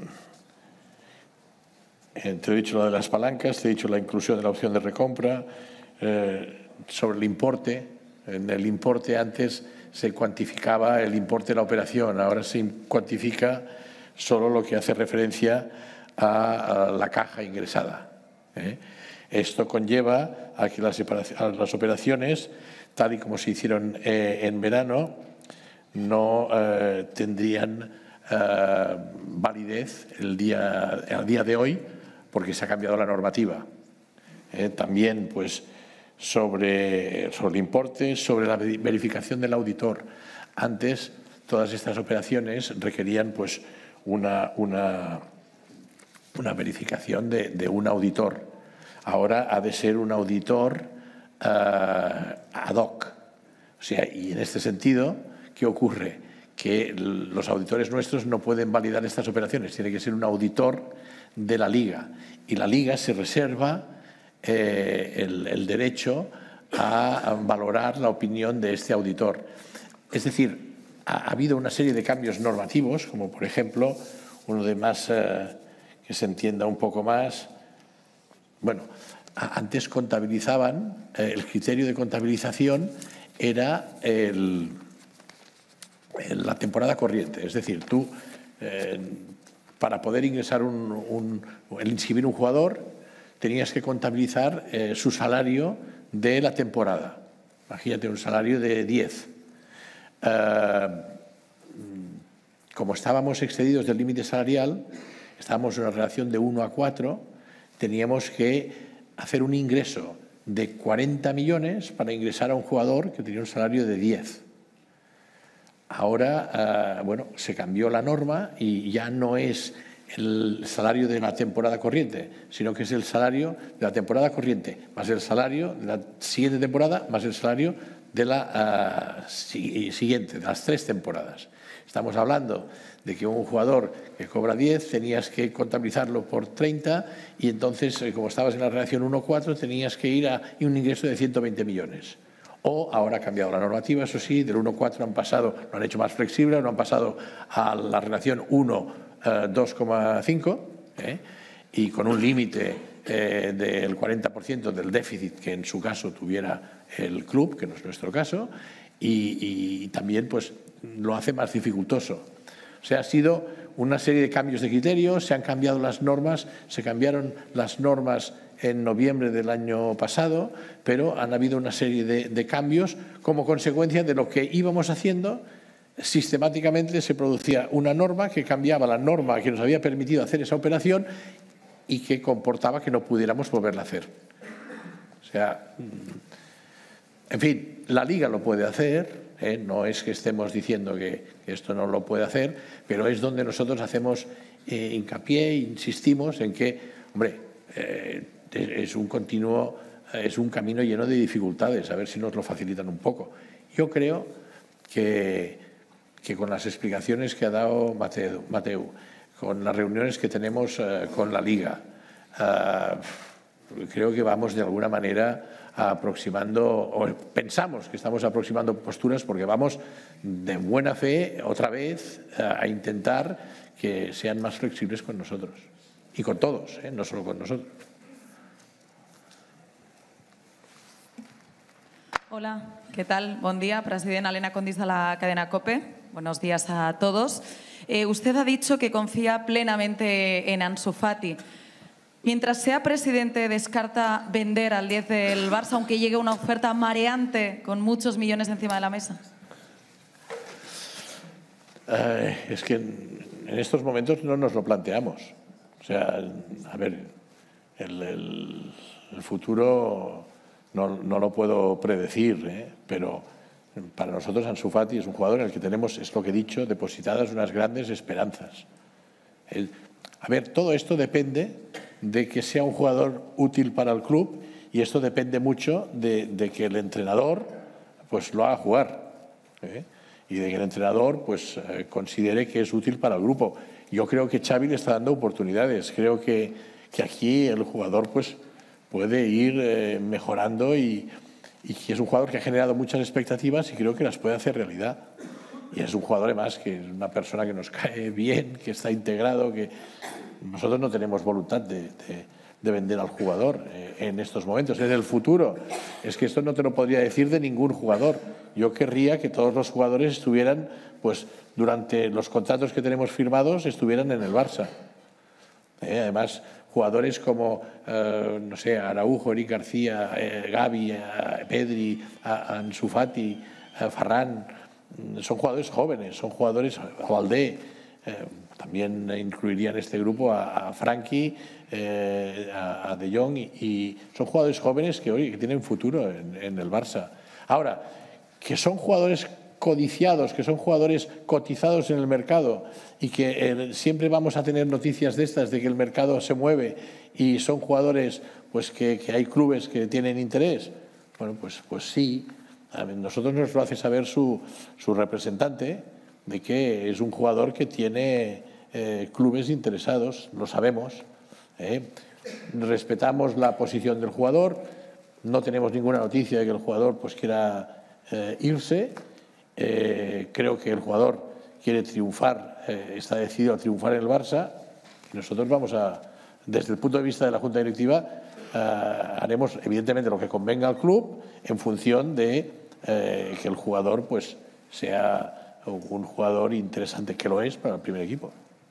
en, te he dicho lo de las palancas, te he dicho la inclusión de la opción de recompra, eh, sobre el importe. En el importe antes se cuantificaba el importe de la operación, ahora se cuantifica solo lo que hace referencia a, a la caja ingresada. ¿eh? Esto conlleva a que las, a las operaciones, tal y como se hicieron eh, en verano, no eh, tendrían eh, validez el día, el día de hoy, porque se ha cambiado la normativa. Eh, también, pues, sobre, sobre el importe, sobre la verificación del auditor. Antes, todas estas operaciones requerían, pues, una, una, una verificación de, de un auditor. Ahora ha de ser un auditor uh, ad hoc. O sea, y en este sentido, ¿qué ocurre? Que los auditores nuestros no pueden validar estas operaciones. Tiene que ser un auditor de la Liga. Y la Liga se reserva eh, el, el derecho a, a valorar la opinión de este auditor. Es decir, ha, ha habido una serie de cambios normativos, como por ejemplo, uno de más, eh, que se entienda un poco más. Bueno, antes contabilizaban, eh, el criterio de contabilización era el, el, la temporada corriente. Es decir, tú, eh, para poder ingresar un, un, el inscribir un jugador, tenías que contabilizar eh, su salario de la temporada. Imagínate un salario de diez. Eh, como estábamos excedidos del límite salarial, estábamos en una relación de uno a cuatro, teníamos que hacer un ingreso de cuarenta millones para ingresar a un jugador que tenía un salario de diez. Ahora, uh, bueno, se cambió la norma y ya no es el salario de la temporada corriente, sino que es el salario de la temporada corriente más el salario de la siguiente temporada más el salario de la uh, si siguiente, de las tres temporadas. Estamos hablando de que un jugador que cobra diez tenías que contabilizarlo por treinta y entonces, como estabas en la relación uno a cuatro, tenías que ir a un ingreso de ciento veinte millones. O ahora ha cambiado la normativa, eso sí, del uno a cuatro han pasado, lo han hecho más flexible, lo han pasado a la relación uno a dos coma cinco ¿eh? y con un límite eh, del cuarenta por ciento del déficit que en su caso tuviera el club, que no es nuestro caso, y, y también pues lo hace más dificultoso. O sea, ha sido una serie de cambios de criterios, se han cambiado las normas, se cambiaron las normas en noviembre del año pasado, pero han habido una serie de, de cambios como consecuencia de lo que íbamos haciendo. Sistemáticamente se producía una norma que cambiaba la norma que nos había permitido hacer esa operación y que comportaba que no pudiéramos volverla a hacer. O sea, en fin, la Liga lo puede hacer, ¿eh? No es que estemos diciendo que esto no lo puede hacer, pero es donde nosotros hacemos eh, hincapié e insistimos en que, hombre, eh, es un continuo, es un camino lleno de dificultades, a ver si nos lo facilitan un poco. Yo creo que que con las explicaciones que ha dado Mateu, Mateu con las reuniones que tenemos uh, con la Liga, uh, creo que vamos de alguna manera aproximando, o pensamos que estamos aproximando posturas porque vamos de buena fe otra vez uh, a intentar que sean más flexibles con nosotros y con todos, ¿eh? No solo con nosotros. Hola, ¿qué tal? Buen día, presidente Elena Condis de la cadena COPE. Buenos días a todos. Eh, usted ha dicho que confía plenamente en Ansu Fati. Mientras sea presidente, ¿descarta vender al diez del Barça aunque llegue una oferta mareante con muchos millones encima de la mesa? Eh, es que en estos momentos no nos lo planteamos. O sea, a ver, el, el, el futuro no, no lo puedo predecir, ¿eh? Pero para nosotros Ansu Fati es un jugador en el que tenemos, es lo que he dicho, depositadas unas grandes esperanzas. El, a ver, todo esto depende de que sea un jugador útil para el club y esto depende mucho de, de que el entrenador pues, lo haga jugar, ¿eh? Y de que el entrenador pues, eh, considere que es útil para el grupo. Yo creo que Xavi le está dando oportunidades. Creo que, que aquí el jugador pues, puede ir eh, mejorando y... y que es un jugador que ha generado muchas expectativas y creo que las puede hacer realidad. Y es un jugador además que es una persona que nos cae bien, que está integrado, que nosotros no tenemos voluntad de, de, de vender al jugador eh, en estos momentos. En el futuro, es que esto no te lo podría decir de ningún jugador. Yo querría que todos los jugadores estuvieran, pues durante los contratos que tenemos firmados, estuvieran en el Barça. Eh, además, jugadores como, eh, no sé, Araujo, Eric García, eh, Gavi, eh, Pedri, Ansu Fati, eh, Ferran, son jugadores jóvenes, son jugadores, Valdé, eh, también incluiría en este grupo a, a Frankie, eh, a, a De Jong, y, y son jugadores jóvenes que hoy que tienen futuro en, en el Barça. Ahora, que son jugadores codiciados, que son jugadores cotizados en el mercado y que eh, siempre vamos a tener noticias de estas, de que el mercado se mueve y son jugadores pues que, que hay clubes que tienen interés, bueno, pues, pues sí. A nosotros nos lo hace saber su, su representante, de que es un jugador que tiene eh, clubes interesados, lo sabemos. ¿eh? Respetamos la posición del jugador, no tenemos ninguna noticia de que el jugador pues, quiera eh, irse. Eh, creo que el jugador quiere triunfar, eh, está decidido a triunfar en el Barça. Nosotros vamos a, desde el punto de vista de la Junta Directiva, eh, haremos evidentemente lo que convenga al club en función de eh, que el jugador pues, sea un jugador interesante, que lo es para el primer equipo.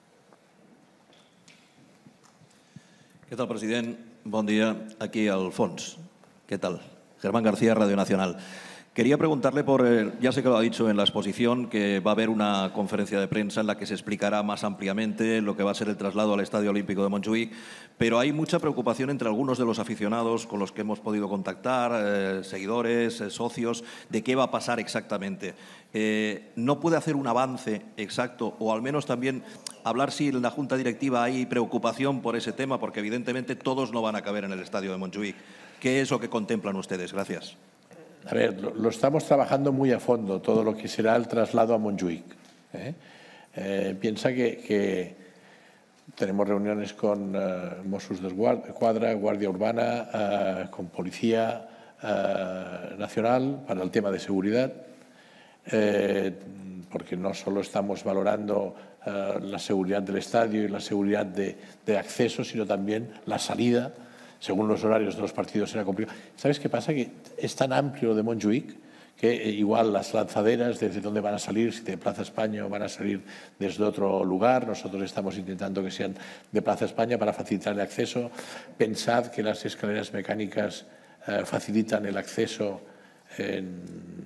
¿Qué tal, president? Bon día. Aquí al fons. ¿Qué tal? Germán García, Radio Nacional. Quería preguntarle por, eh, ya sé que lo ha dicho en la exposición, que va a haber una conferencia de prensa en la que se explicará más ampliamente lo que va a ser el traslado al Estadio Olímpico de Montjuïc, pero hay mucha preocupación entre algunos de los aficionados con los que hemos podido contactar, eh, seguidores, eh, socios, de qué va a pasar exactamente. Eh, ¿No puede hacer un avance exacto o al menos también hablar si en la Junta Directiva hay preocupación por ese tema? Porque evidentemente todos no van a caber en el Estadio de Montjuïc. ¿Qué es lo que contemplan ustedes? Gracias. A ver, lo, lo estamos trabajando muy a fondo, todo lo que será el traslado a Montjuïc. ¿eh? Eh, piensa que, que tenemos reuniones con uh, Mossos d'Esquadra, Guardia Urbana, uh, con Policía uh, Nacional para el tema de seguridad, eh, porque no solo estamos valorando uh, la seguridad del estadio y la seguridad de, de acceso, sino también la salida. Según los horarios de los partidos será complicado. ¿Sabes qué pasa? Que es tan amplio de Montjuïc que igual las lanzaderas, desde dónde van a salir, si de Plaza España o van a salir desde otro lugar. Nosotros estamos intentando que sean de Plaza España para facilitar el acceso. Pensad que las escaleras mecánicas eh, facilitan el acceso en...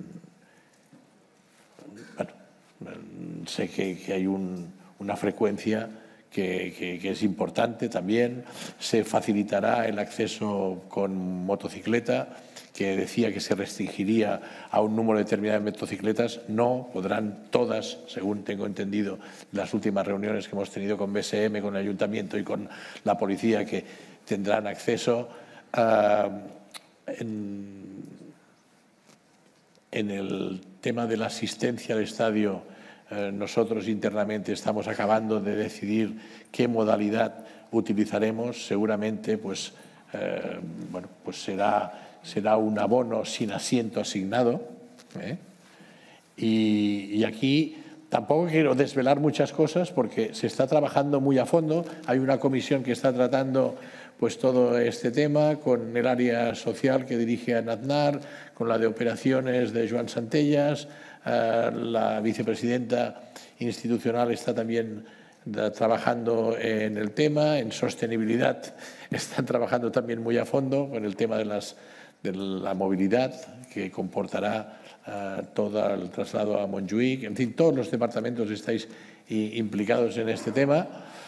Bueno, sé que, que hay un, una frecuencia que, que, que es importante también. Se facilitará el acceso con motocicleta, que decía que se restringiría a un número determinado de motocicletas. No, podrán todas, según tengo entendido, las últimas reuniones que hemos tenido con B S M, con el Ayuntamiento y con la Policía, que tendrán acceso. Uh, en, en el tema de la asistencia al estadio, uh, nosotros internamente estamos acabando de decidir qué modalidad utilizaremos. Seguramente pues, uh, bueno, pues será... será un abono sin asiento asignado. ¿eh? Y, y aquí tampoco quiero desvelar muchas cosas porque se está trabajando muy a fondo. Hay una comisión que está tratando pues, todo este tema con el área social que dirige a Aznar, con la de operaciones de Joan Santellas. Eh, la vicepresidenta institucional está también trabajando en el tema. En sostenibilidad están trabajando también muy a fondo con el tema de las de la movilidad que comportará uh, todo el traslado a Montjuïc. En fin, todos los departamentos estáis i, implicados en este tema.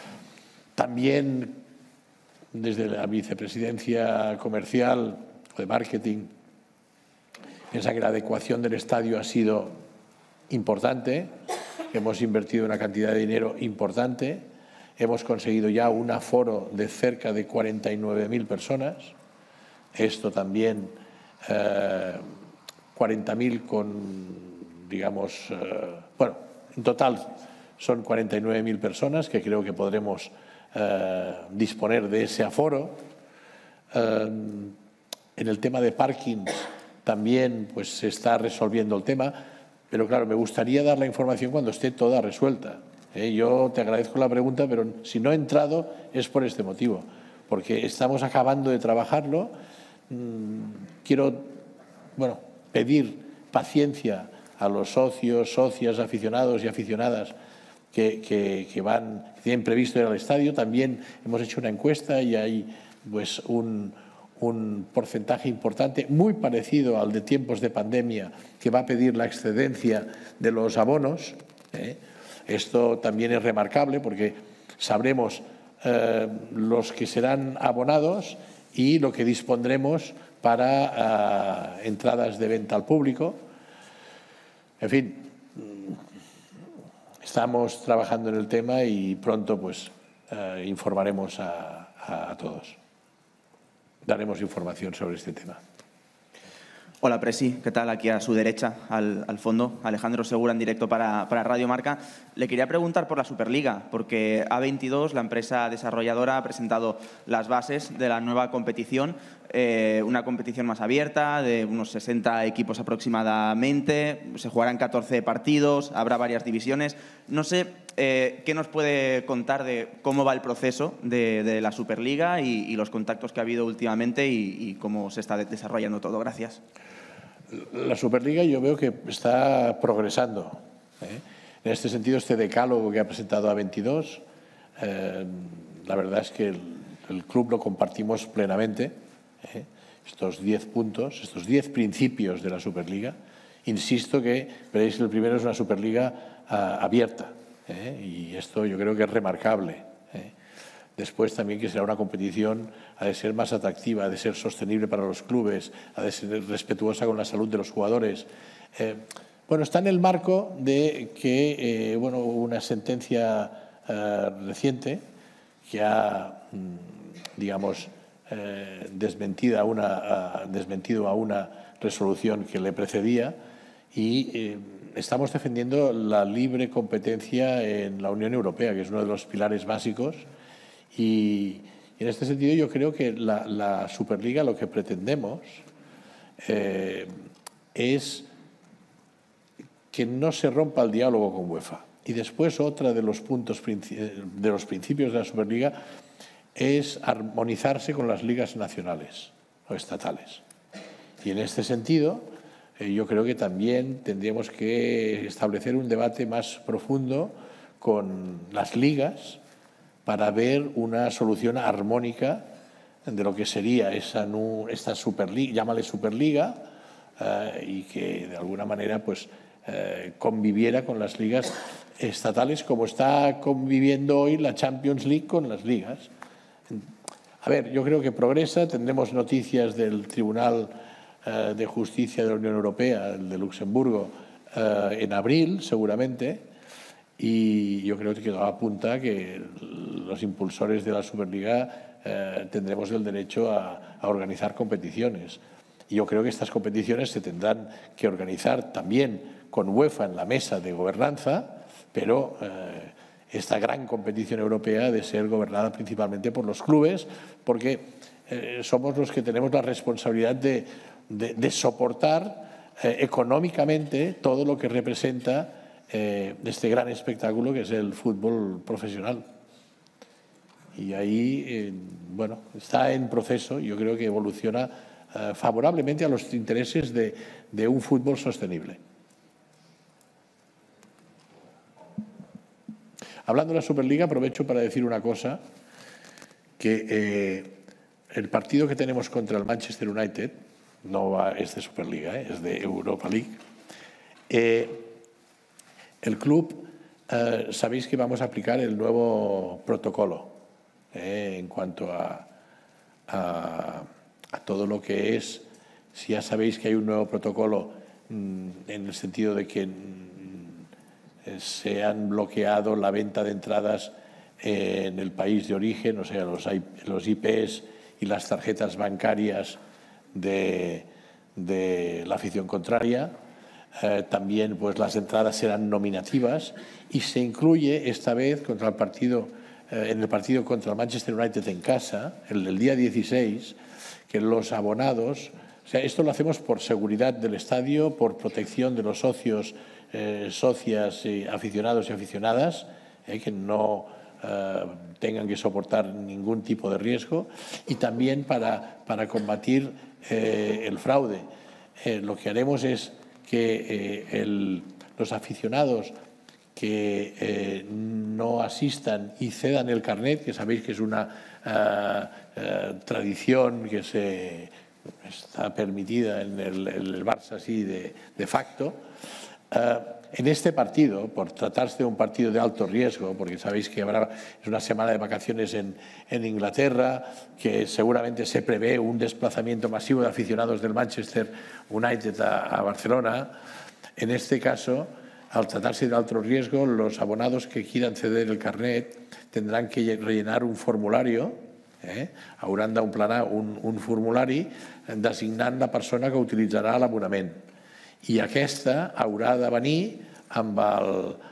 También desde la vicepresidencia comercial o de marketing, piensa que la adecuación del estadio ha sido importante. Hemos invertido una cantidad de dinero importante. Hemos conseguido ya un aforo de cerca de cuarenta y nueve mil personas. Esto también, eh, cuarenta mil con, digamos, eh, bueno, en total son cuarenta y nueve mil personas que creo que podremos eh, disponer de ese aforo. Eh, en el tema de parking también pues, se está resolviendo el tema, pero claro, me gustaría dar la información cuando esté toda resuelta. Eh, yo te agradezco la pregunta, pero si no he entrado es por este motivo, porque estamos acabando de trabajarlo. Quiero bueno, pedir paciencia a los socios, socias, aficionados y aficionadas que, que, que, van, que tienen previsto ir al estadio. También hemos hecho una encuesta y hay pues, un, un porcentaje importante, muy parecido al de tiempos de pandemia, que va a pedir la excedencia de los abonos. ¿eh? Esto también es remarcable porque sabremos eh, los que serán abonados y lo que dispondremos para uh, entradas de venta al público. En fin, estamos trabajando en el tema y pronto pues, uh, informaremos a, a, a todos. Daremos información sobre este tema. Hola, Presi, ¿qué tal? Aquí a su derecha, al, al fondo, Alejandro Segura en directo para, para Radio Marca. Le quería preguntar por la Superliga, porque A veintidós, la empresa desarrolladora, ha presentado las bases de la nueva competición, eh, una competición más abierta, de unos sesenta equipos aproximadamente, se jugarán catorce partidos, habrá varias divisiones. No sé eh, qué nos puede contar de cómo va el proceso de, de la Superliga y, y los contactos que ha habido últimamente y, y cómo se está desarrollando todo. Gracias. La Superliga yo veo que está progresando. ¿eh? En este sentido, este decálogo que ha presentado A veintidós, eh, la verdad es que el, el club lo compartimos plenamente. ¿eh? Estos diez puntos, estos diez principios de la Superliga. Insisto que, veréis, el primero es una Superliga uh, abierta. ¿eh? Y esto yo creo que es remarcable. ¿eh? Después también que será una competición, ha de ser más atractiva, ha de ser sostenible para los clubes, ha de ser respetuosa con la salud de los jugadores. Eh, bueno, está en el marco de que, eh, bueno, una sentencia eh, reciente que ha, digamos, eh, desmentida a una, a, desmentido a una resolución que le precedía y eh, estamos defendiendo la libre competencia en la Unión Europea, que es uno de los pilares básicos. Y en este sentido yo creo que la, la Superliga lo que pretendemos eh, es que no se rompa el diálogo con UEFA. Y después otra de los puntos de los principios de la Superliga es armonizarse con las ligas nacionales o estatales. Y en este sentido yo creo que también tendríamos que establecer un debate más profundo con las ligas para ver una solución armónica de lo que sería esa, esta Superliga, llámale Superliga, eh, y que de alguna manera pues, eh, conviviera con las ligas estatales como está conviviendo hoy la Champions League con las ligas. A ver, yo creo que progresa, tendremos noticias del Tribunal eh, de Justicia de la Unión Europea, el de Luxemburgo, eh, en abril seguramente, y yo creo que todo apunta que los impulsores de la Superliga eh, tendremos el derecho a, a organizar competiciones. Y yo creo que estas competiciones se tendrán que organizar también con UEFA en la mesa de gobernanza, pero eh, esta gran competición europea ha de ser gobernada principalmente por los clubes, porque eh, somos los que tenemos la responsabilidad de, de, de soportar eh, económicamente todo lo que representa eh, este gran espectáculo que es el fútbol profesional. Y ahí, eh, bueno, está en proceso, yo creo que evoluciona eh, favorablemente a los intereses de, de un fútbol sostenible. Hablando de la Superliga, aprovecho para decir una cosa, que eh, el partido que tenemos contra el Manchester United no va, es de Superliga, eh, es de Europa League. Eh, el club, eh, sabéis que vamos a aplicar el nuevo protocolo eh, en cuanto a, a, a todo lo que es, si ya sabéis que hay un nuevo protocolo mmm, en el sentido de que se han bloqueado la venta de entradas en el país de origen, o sea, los, los I Pes y las tarjetas bancarias de, de la afición contraria. Eh, también pues, las entradas serán nominativas y se incluye esta vez contra el partido, eh, en el partido contra el Manchester United en casa, el del día dieciséis, que los abonados, o sea, esto lo hacemos por seguridad del estadio, por protección de los socios, Eh, socias, y aficionados y aficionadas, eh, que no eh, tengan que soportar ningún tipo de riesgo, y también para, para combatir eh, el fraude. Eh, lo que haremos es que eh, el, los aficionados que eh, no asistan y cedan el carnet, que sabéis que es una eh, eh, tradición que se, está permitida en el, en el Barça así de, de facto. Uh, en este partido, por tratarse de un partido de alto riesgo, porque sabéis que habrá es una semana de vacaciones en, en Inglaterra, que seguramente se prevé un desplazamiento masivo de aficionados del Manchester United a, a Barcelona, en este caso, al tratarse de alto riesgo, los abonados que quieran ceder el carnet tendrán que rellenar un formulario, eh? hauran d'omplir un, un formulari designant la persona que utilitzarà l'abonament. I aquesta haurà de venir amb el,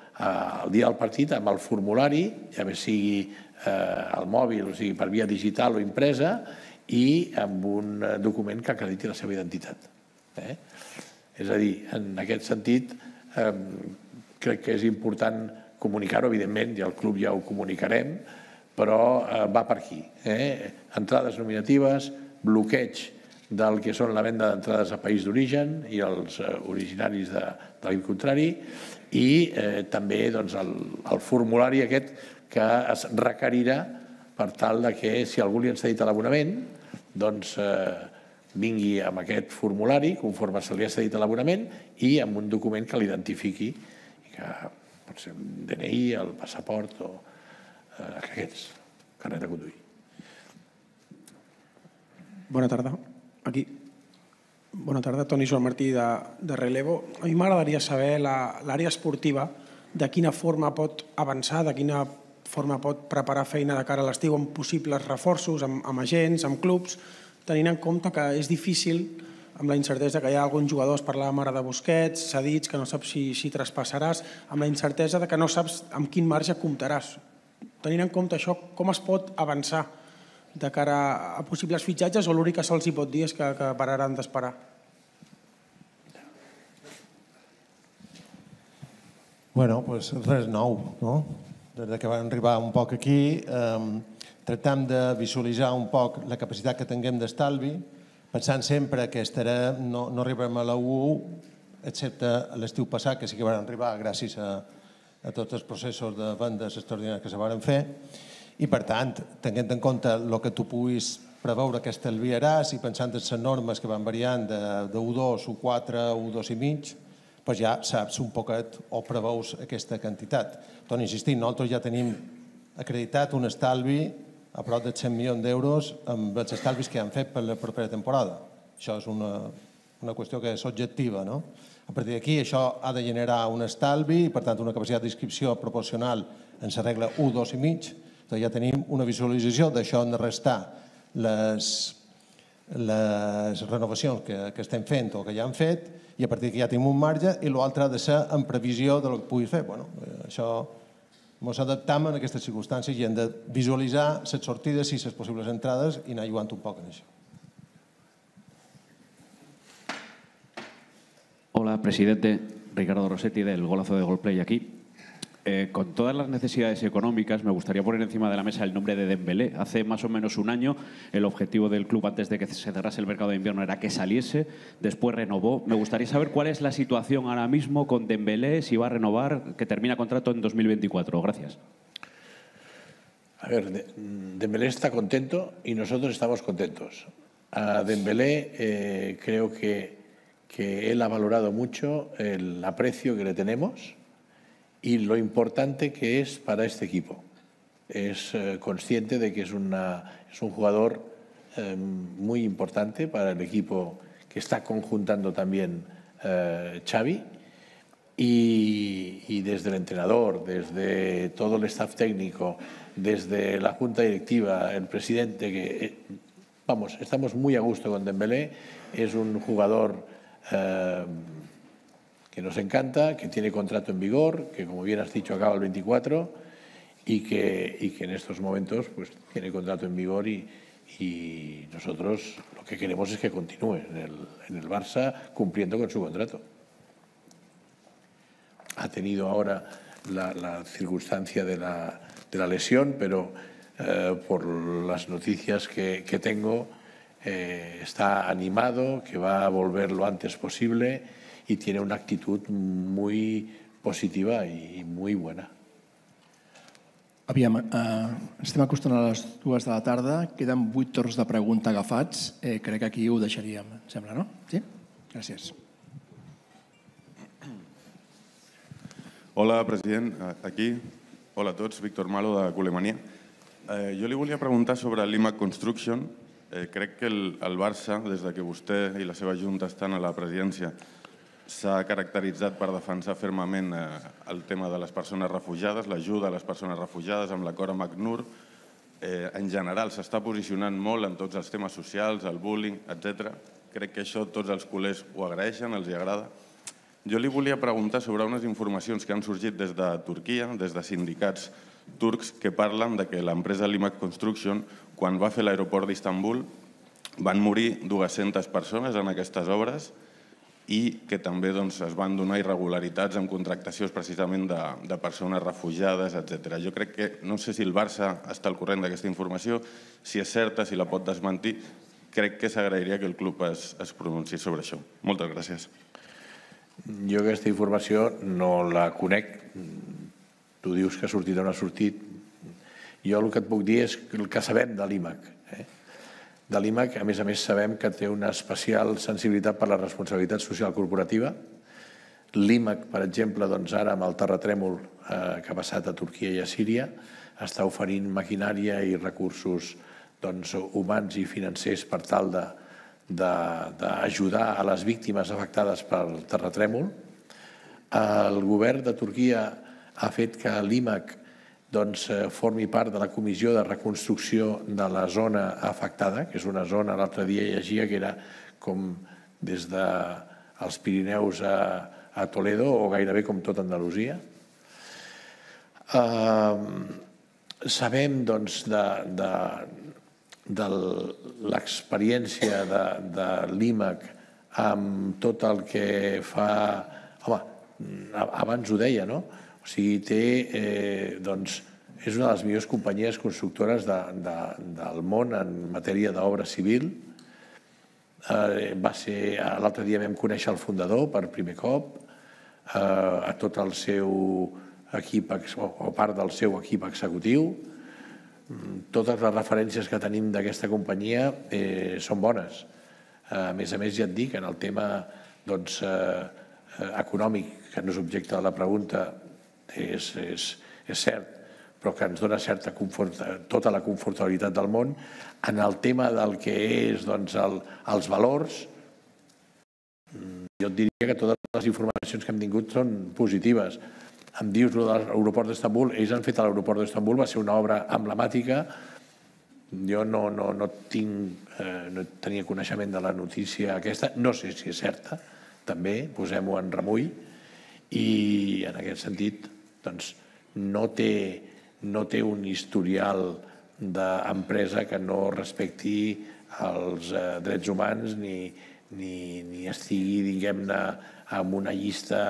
el dia del partit, amb el formulari, ja bé sigui eh, al mòbil, o sigui per via digital o impresa, i amb un document que acrediti la seva identitat. Eh? És a dir, en aquest sentit, eh, crec que és important comunicar-ho, evidentment, i al club ja ho comunicarem, però eh, va per aquí. Eh? Entrades nominatives, bloqueig del que són la venda d'entrades a país d'origen i els eh, originaris de, de l'any contrari, i eh, també doncs, el, el formulari aquest que es requerirà per tal de que si algú li han cedit l'abonament, doncs eh, vingui amb aquest formulari conforme se li ha cedit l'abonament i amb un document que l'identifiqui, que pot ser un D N I, el passaport o eh, aquests, carnet de conduir. Bona tarda. Aquí. Bona tarda, Toni Joan Martí de, de Relevo. A mi m'agradaria saber l'àrea esportiva, de quina forma pot avançar, de quina forma pot preparar feina de cara a l'estiu amb possibles reforços, amb, amb agents, amb clubs, tenint en compte que és difícil, amb la incertesa que hi ha alguns jugadors, parlàvem ara de Busquets, cedits, que no saps si, si traspassaràs, amb la incertesa de que no saps amb quin marge comptaràs. Tenint en compte això, com es pot avançar de cara a possibles fitxatges, o l'únic que se'ls hi pot dir és que, que pararan d'esperar? Bueno, doncs res nou, no? Des que vam arribar un poc aquí, eh, tractem de visualitzar un poc la capacitat que tinguem d'estalvi, pensant sempre que estarem, no, no arribarem a la U u, excepte l'estiu passat, que sí que van arribar gràcies a, a tots els processos de vendes extraordinàries que se van fer, i per tant, tenint en compte el que tu puguis preveure que estalviaràs i pensant en les normes que van variant de U dos, U quatre, U dos i mig, doncs ja saps un poquet o preveus aquesta quantitat. Torno a insistir, nosaltres ja tenim acreditat un estalvi a prop de cent milions d'euros amb els estalvis que han fet per la propera temporada. Això és una, una qüestió que és objectiva, no? A partir d'aquí això ha de generar un estalvi i per tant una capacitat d'inscripció proporcional en la regla U dos i mig. Doncs ja tenim una visualització d'això han de restar les, les renovacions que, que estem fent o que ja han fet i a partir d'aquí ja tenim un marge i l'altre ha de ser en previsió del que puguis fer. Bueno, això ens adaptam a aquestes circumstàncies i hem de visualitzar les sortides i les possibles entrades i anar jugant un poc en això. Hola, presidente. Ricardo Rossetti, del Golazo de Golplay aquí. Eh, con todas las necesidades económicas, me gustaría poner encima de la mesa el nombre de Dembélé. Hace más o menos un año, el objetivo del club antes de que se cerrase el mercado de invierno era que saliese, después renovó. Me gustaría saber cuál es la situación ahora mismo con Dembélé, si va a renovar, que termina contrato en dos mil veinticuatro. Gracias. A ver, Dembélé está contento y nosotros estamos contentos. A Dembélé eh, creo que, que él ha valorado mucho el aprecio que le tenemos y lo importante que es para este equipo. Es eh, consciente de que es, una, es un jugador eh, muy importante para el equipo que está conjuntando también eh, Xavi y, y desde el entrenador, desde todo el staff técnico, desde la junta directiva, el presidente, que eh, vamos, estamos muy a gusto con Dembélé. Es un jugador eh, que nos encanta, que tiene contrato en vigor, que como bien has dicho acaba el veinticuatro y que, y que en estos momentos pues, tiene contrato en vigor y, y nosotros lo que queremos es que continúe en el, en el Barça cumpliendo con su contrato. Ha tenido ahora la, la circunstancia de la, de la lesión, pero eh, por las noticias que, que tengo eh, está animado, que va a volver lo antes posible y tiene una actitud muy positiva i muy buena. Aviam, eh, estem acostant a les dues de la tarda, queden vuit torns de pregunta agafats, eh, crec que aquí ho deixaríem, em sembla, no? Sí? Gràcies. Hola, president. Aquí. Hola a tots. Víctor Malo, de Culemania. Eh, jo li volia preguntar sobre l'I M A C Construction. Eh, crec que el, el Barça, des de que vostè i la seva junta estan a la presidència, s'ha caracteritzat per defensar fermament el tema de les persones refugiades, l'ajuda a les persones refugiades amb l'acord amb ACNUR. En general s'està posicionant molt en tots els temes socials, el bullying, etcètera. Crec que això tots els culers ho agraeixen, els agrada. Jo li volia preguntar sobre unes informacions que han sorgit des de Turquia, des de sindicats turcs, que parlen de que l'empresa l'I M A C Construction, quan va fer l'aeroport d'Istanbul, van morir dues-centes persones en aquestes obres i que també es van donar irregularitats en contractacions precisament de persones refugiades, etcètera. Jo crec que, no sé si el Barça està al corrent d'aquesta informació, si és certa, si la pot desmentir, crec que s'agrairia que el club es pronunciés sobre això. Moltes gràcies. Jo aquesta informació no la conec. Tu dius que ha sortit o no ha sortit. Jo el que et puc dir és el que sabem de l'I M A C. De l'I M A C, a més a més, sabem que té una especial sensibilitat per la responsabilitat social corporativa. L'I M A C, per exemple, ara amb el terratrèmol que ha passat a Turquia i a Síria, està oferint maquinària i recursos humans i financers per tal d'ajudar a les víctimes afectades pel terratrèmol. El govern de Turquia ha fet que l'I M A C formi part de la comissió de reconstrucció de la zona afectada, que és una zona, l'altre dia llegia, que era com des dels Pirineus a Toledo o gairebé com tota Andalusia. Sabem de l'experiència de l'I M A C amb tot el que fa... Home, abans ho deia, no? O sigui, té, doncs, és una de les millors companyies constructores del món en matèria d'obra civil. va ser, l'altre dia vam conèixer el fundador per primer cop, a tot el seu equip, o part del seu equip executiu. Totes les referències que tenim d'aquesta companyia són bones. A més a més, ja et dic, en el tema econòmic, que no és objecte de la pregunta, és cert, però que ens dona tota la confortabilitat del món. En el tema del que és els valors, jo et diria que totes les informacions que hem tingut són positives. Em dius de l'aeroport d'Istanbul, ells han fet a l'aeroport d'Istanbul, va ser una obra emblemàtica. Jo no tenia coneixement de la notícia aquesta, no sé si és certa, també, posem-ho en remull, i en aquest sentit no té un historial d'empresa que no respecti els drets humans ni estigui, diguem-ne, en una llista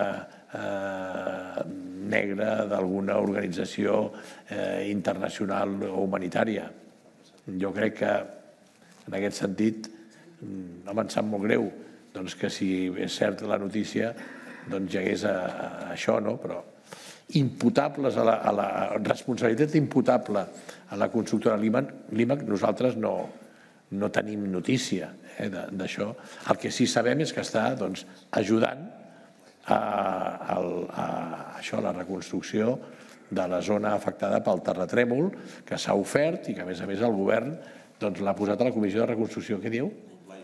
negra d'alguna organització internacional o humanitària. Jo crec que, en aquest sentit, home, em sap molt greu que si és certa la notícia hi hagués això, però imputables a la responsabilitat imputable a la constructora Limac, nosaltres no tenim notícia d'això. El que sí que sabem és que està ajudant a la reconstrucció de la zona afectada pel terratrèmol, que s'ha ofert i que, a més a més, el govern l'ha posat a la Comissió de Reconstrucció. Què diu?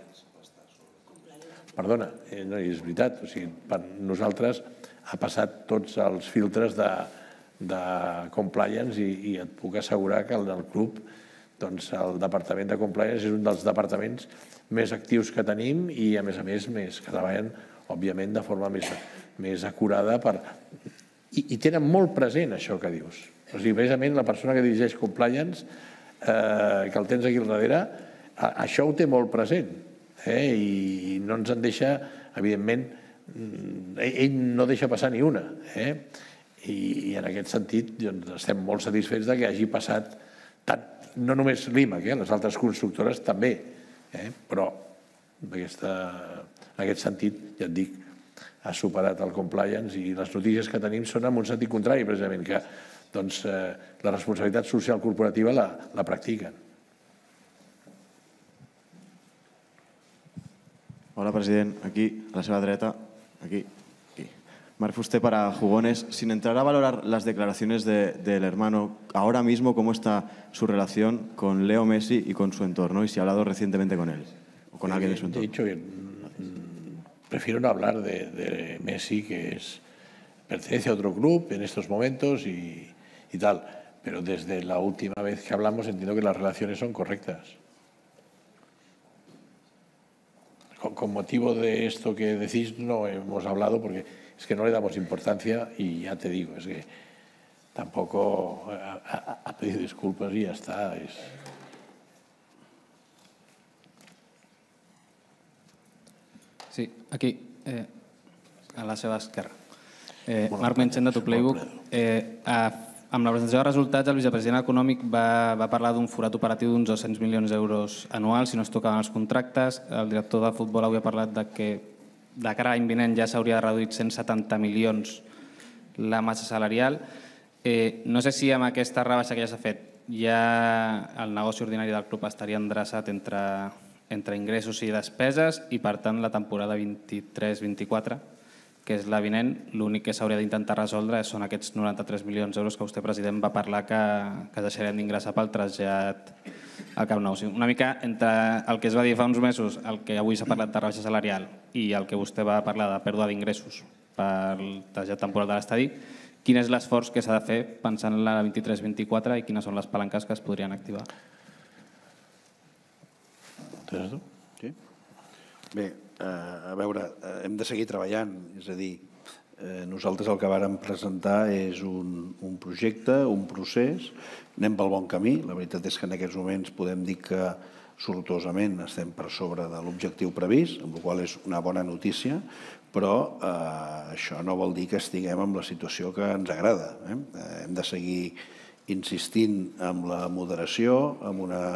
Perdona, no és veritat. Per nosaltres ha passat tots els filtres de compliance i et puc assegurar que el club, el departament de compliance, és un dels departaments més actius que tenim i, a més a més, que treballen, òbviament, de forma més acurada i tenen molt present això que dius. O sigui, precisament la persona que dirigeix compliance, que el tens aquí al darrere, això ho té molt present i no ens en deixa, evidentment, ell no deixa passar ni una. I en aquest sentit estem molt satisfets que hagi passat no només Limac, les altres constructores també, però en aquest sentit, ja et dic, ha superat el compliance i les notícies que tenim són en un sentit contrari, precisament, que la responsabilitat social corporativa la practiquen. Hola, president. Aquí, a la seva dreta. Aquí. Marc Fuster para Jugones. Sin entrar a valorar las declaraciones del hermano, ahora mismo, ¿cómo está su relación con Leo Messi y con su entorno? Y si ha hablado recientemente con él o con alguien de su entorno. He dicho que prefiero no hablar de Messi, que pertenece a otro club en estos momentos y tal. Pero desde la última vez que hablamos entiendo que las relaciones son correctas. Con motivo de esto que decís no hemos hablado porque es que no le damos importancia y ya te digo, es que tampoco ha pedido disculpas y ya está. Sí, aquí, a la seva esquerra. Marc Menchen, de To Playbook. Amb la presentació de resultats, el vicepresident econòmic va parlar d'un forat operatiu d'uns dos-cents milions d'euros anuals si no es tocaven els contractes. El director de futbol avui ha parlat que de cara a l'any vinent ja s'hauria reduït cent setanta milions la massa salarial. No sé si amb aquesta rebaixa que ja s'ha fet ja el negoci ordinari del club estaria endreçat entre ingressos i despeses i, per tant, la temporada vint-i-tres vint-i-quatre, que és la vinent, l'únic que s'hauria d'intentar resoldre són aquests noranta-tres milions d'euros que vostè, president, va parlar que deixarem d'ingressar pel trasllat al Camp Nou. Una mica entre el que es va dir fa uns mesos, el que avui s'ha parlat de rebaixa salarial i el que vostè va parlar de pèrdua d'ingressos pel trasllat temporal de l'estadi, quin és l'esforç que s'ha de fer pensant en la vint-i-tres vint-i-quatre i quines són les palanques que es podrien activar? Tens tu? Sí. Bé, a veure, hem de seguir treballant, és a dir, nosaltres el que vàrem presentar és un projecte, un procés, anem pel bon camí, la veritat és que en aquests moments podem dir que sortosament estem per sobre de l'objectiu previst, amb la qual cosa és una bona notícia, però això no vol dir que estiguem en la situació que ens agrada. Hem de seguir insistint en la moderació, en una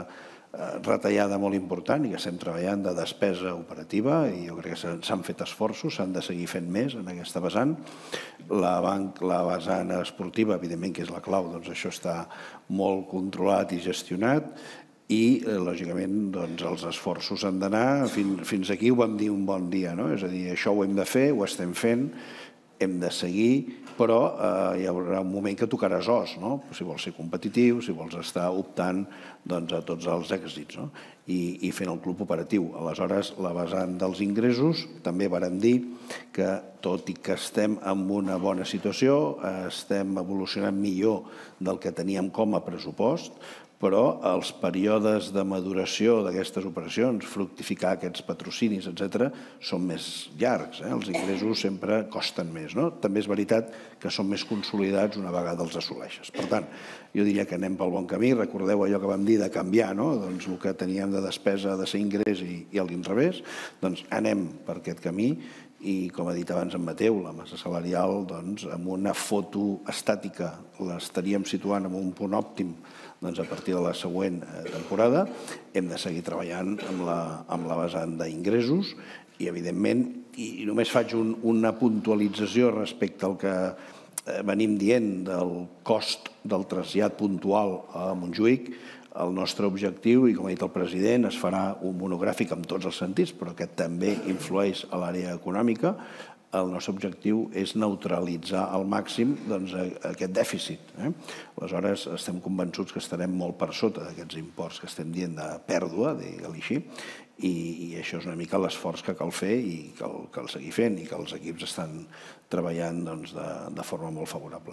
retallada molt important i que estem treballant de despesa operativa i jo crec que s'han fet esforços, s'han de seguir fent més en aquesta vessant. La, banc, la vessant esportiva, evidentment que és la clau, doncs això està molt controlat i gestionat i, lògicament, doncs, els esforços han d'anar. Fins, fins aquí ho vam dir un bon dia, no? És a dir, això ho hem de fer, ho estem fent, hem de seguir, però eh, hi haurà un moment que tocaràs os, no? Si vols ser competitiu, si vols estar optant doncs, a tots els èxits, no? I, i fent el club operatiu. Aleshores, la vessant dels ingressos, també vàrem dir que, tot i que estem en una bona situació, estem evolucionant millor del que teníem com a pressupost, però els períodes de maduració d'aquestes operacions, fructificar aquests patrocinis, etcètera, són més llargs. Els ingressos sempre costen més. També és veritat que són més consolidats una vegada els assoleixes. Per tant, jo diria que anem pel bon camí. Recordeu allò que vam dir de canviar, el que teníem de despesa de ser ingrés i a l'inrevés. Doncs anem per aquest camí i, com ha dit abans en Mateu, la massa salarial, amb una foto estàtica l'estaríem situant en un punt òptim a partir de la següent temporada. Hem de seguir treballant amb la vessant d'ingressos i, evidentment, i només faig una puntualització respecte al que venim dient del cost del trasllat puntual a Montjuïc. El nostre objectiu, i com ha dit el president, es farà un monogràfic en tots els sentits, però que també influeix a l'àrea econòmica. El nostre objectiu és neutralitzar al màxim aquest dèficit. Aleshores, estem convençuts que estarem molt per sota d'aquests imports que estem dient de pèrdua, digue-li així, i això és una mica l'esforç que cal fer i que cal seguir fent i que els equips estan treballant de forma molt favorable.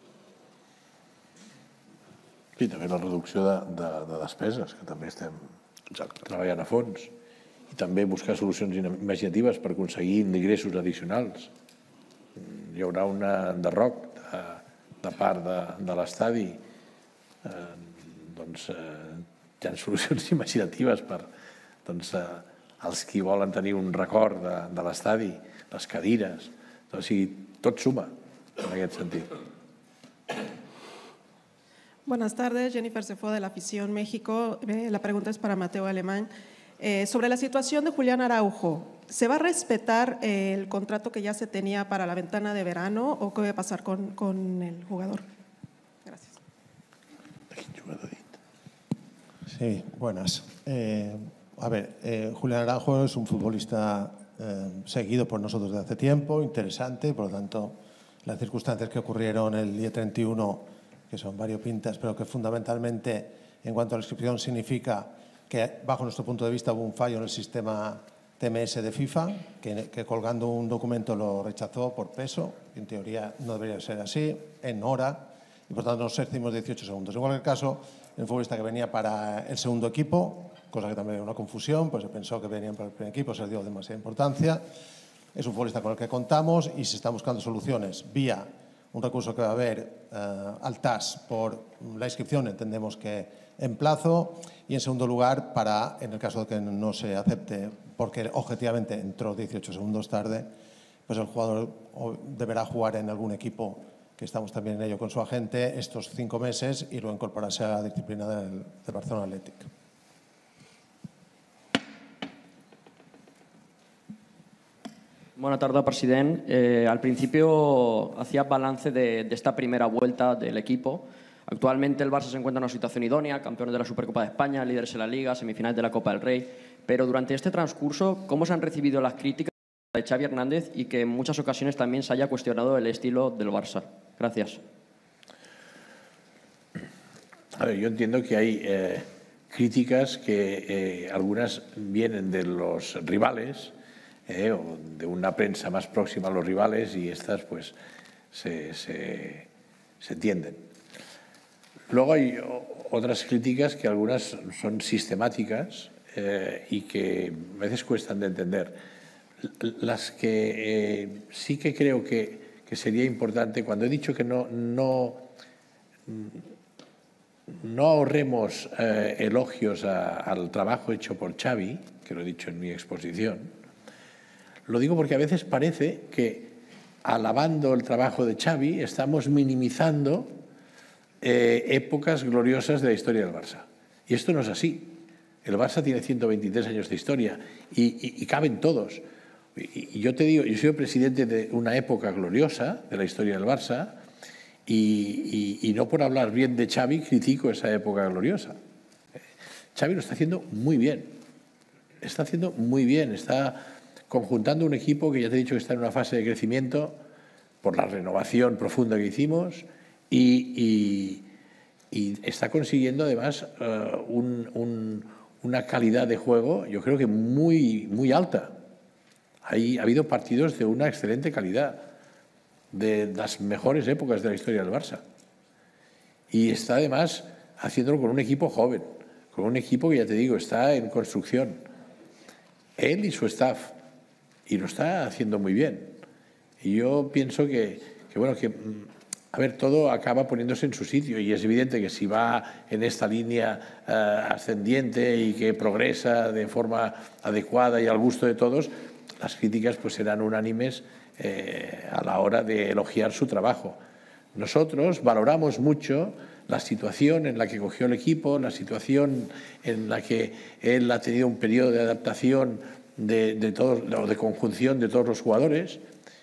I també la reducció de despeses, que també estem treballant a fons. I també buscar solucions imaginatives per aconseguir ingressos addicionals. Hi haurà un enderroc de part de l'estadi. Doncs hi ha solucions imaginatives per als qui volen tenir un record de l'estadi, les cadires. O sigui, tot suma en aquest sentit. Buenas tardes, Jennifer Cefo de la Afición México. La pregunta es para Mateo Alemán. Eh, sobre la situación de Julián Araujo, ¿se va a respetar el contrato que ya se tenía para la ventana de verano o qué va a pasar con, con el jugador? Gracias. Sí, buenas. Eh, a ver, eh, Julián Araujo es un futbolista eh, seguido por nosotros desde hace tiempo, interesante, por lo tanto, las circunstancias que ocurrieron el día treinta y uno, que son variopintas, pero que fundamentalmente, en cuanto a la inscripción, significa que bajo nuestro punto de vista hubo un fallo en el sistema T M S de FIFA, que, que colgando un documento lo rechazó por peso, en teoría no debería ser así, en hora, y por tanto nos excedimos dieciocho segundos. En cualquier caso, el futbolista que venía para el segundo equipo, cosa que también era una confusión, pues se pensó que venían para el primer equipo, se le dio demasiada importancia. Es un futbolista con el que contamos y se están buscando soluciones vía un recurso que va a haber eh, al T A S por la inscripción, entendemos que en plazo, y en segundo lugar, para, en el caso de que no se acepte, porque objetivamente entró dieciocho segundos tarde, pues el jugador deberá jugar en algún equipo, que estamos también en ello con su agente, estos cinco meses y luego incorporarse a la disciplina del, del Barcelona Athletic. Buenas tardes, presidente. Eh, al principio hacía balance de, de esta primera vuelta del equipo. Actualmente el Barça se encuentra en una situación idónea, campeones de la Supercopa de España, líderes en la Liga, semifinales de la Copa del Rey. Pero durante este transcurso, ¿cómo se han recibido las críticas de Xavi Hernández y que en muchas ocasiones también se haya cuestionado el estilo del Barça? Gracias. A ver, yo entiendo que hay eh, críticas que eh, algunas vienen de los rivales, eh, o de una prensa más próxima a los rivales, y estas pues se, se, se entienden. Luego hay otras críticas que algunas son sistemáticas eh, y que a veces cuestan de entender. Las que eh, sí que creo que, que sería importante, cuando he dicho que no, no, no ahorremos eh, elogios a, al trabajo hecho por Xavi, que lo he dicho en mi exposición, lo digo porque a veces parece que alabando el trabajo de Xavi estamos minimizando eh, épocas gloriosas de la historia del Barça. Y esto no es así. El Barça tiene ciento veintitrés años de historia y, y, y caben todos. Y, y yo te digo, yo soy presidente de una época gloriosa de la historia del Barça y, y, y no por hablar bien de Xavi critico esa época gloriosa. Xavi lo está haciendo muy bien. Está haciendo muy bien. Está conjuntando un equipo que ya te he dicho que está en una fase de crecimiento por la renovación profunda que hicimos y, y, y está consiguiendo además uh, un, un, una calidad de juego, yo creo que muy, muy alta. Hay, ha habido partidos de una excelente calidad, de las mejores épocas de la historia del Barça. Y está además haciéndolo con un equipo joven, con un equipo que ya te digo, está en construcción. Él y su staff. Y lo está haciendo muy bien. Y yo pienso que, que, bueno, que, a ver, todo acaba poniéndose en su sitio y es evidente que si va en esta línea uh, ascendiente y que progresa de forma adecuada y al gusto de todos, las críticas pues serán unánimes eh, a la hora de elogiar su trabajo. Nosotros valoramos mucho la situación en la que cogió el equipo, la situación en la que él ha tenido un periodo de adaptación de, de, todos, o de conjunción de todos los jugadores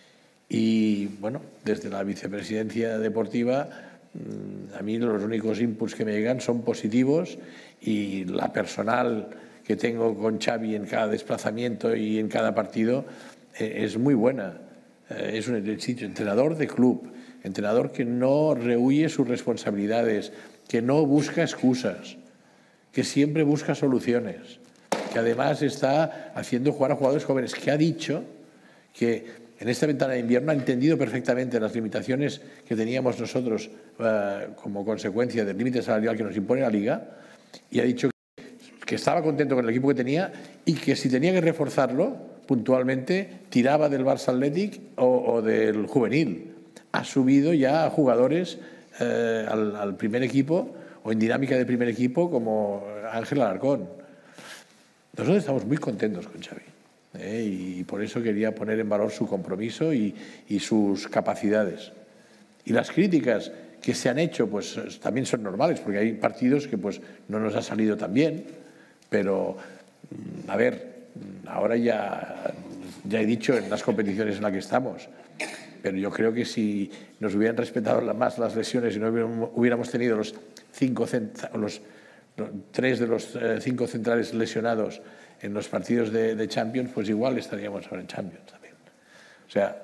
y, bueno, desde la vicepresidencia deportiva a mí los únicos inputs que me llegan son positivos y la personal que tengo con Xavi en cada desplazamiento y en cada partido eh, es muy buena. Eh, es un entrenador de club, entrenador que no rehúye sus responsabilidades, que no busca excusas, que siempre busca soluciones, que además está haciendo jugar a jugadores jóvenes, que ha dicho que en esta ventana de invierno ha entendido perfectamente las limitaciones que teníamos nosotros eh, como consecuencia del límite salarial que nos impone la Liga y ha dicho que estaba contento con el equipo que tenía y que si tenía que reforzarlo puntualmente tiraba del Barça Athletic o, o del juvenil. Ha subido ya a jugadores eh, al, al primer equipo o en dinámica de primer equipo como Ángel Alarcón. Nosotros estamos muy contentos con Xavi eh, y por eso quería poner en valor su compromiso y, y sus capacidades. Y las críticas que se han hecho pues también son normales porque hay partidos que pues no nos ha salido tan bien. Pero, a ver, ahora ya, ya he dicho en las competiciones en las que estamos, pero yo creo que si nos hubieran respetado más las lesiones y no hubiéramos tenido los, cinco los tres de los eh, cinco centrales lesionados en los partidos de, de Champions, pues igual estaríamos ahora en Champions también. O sea,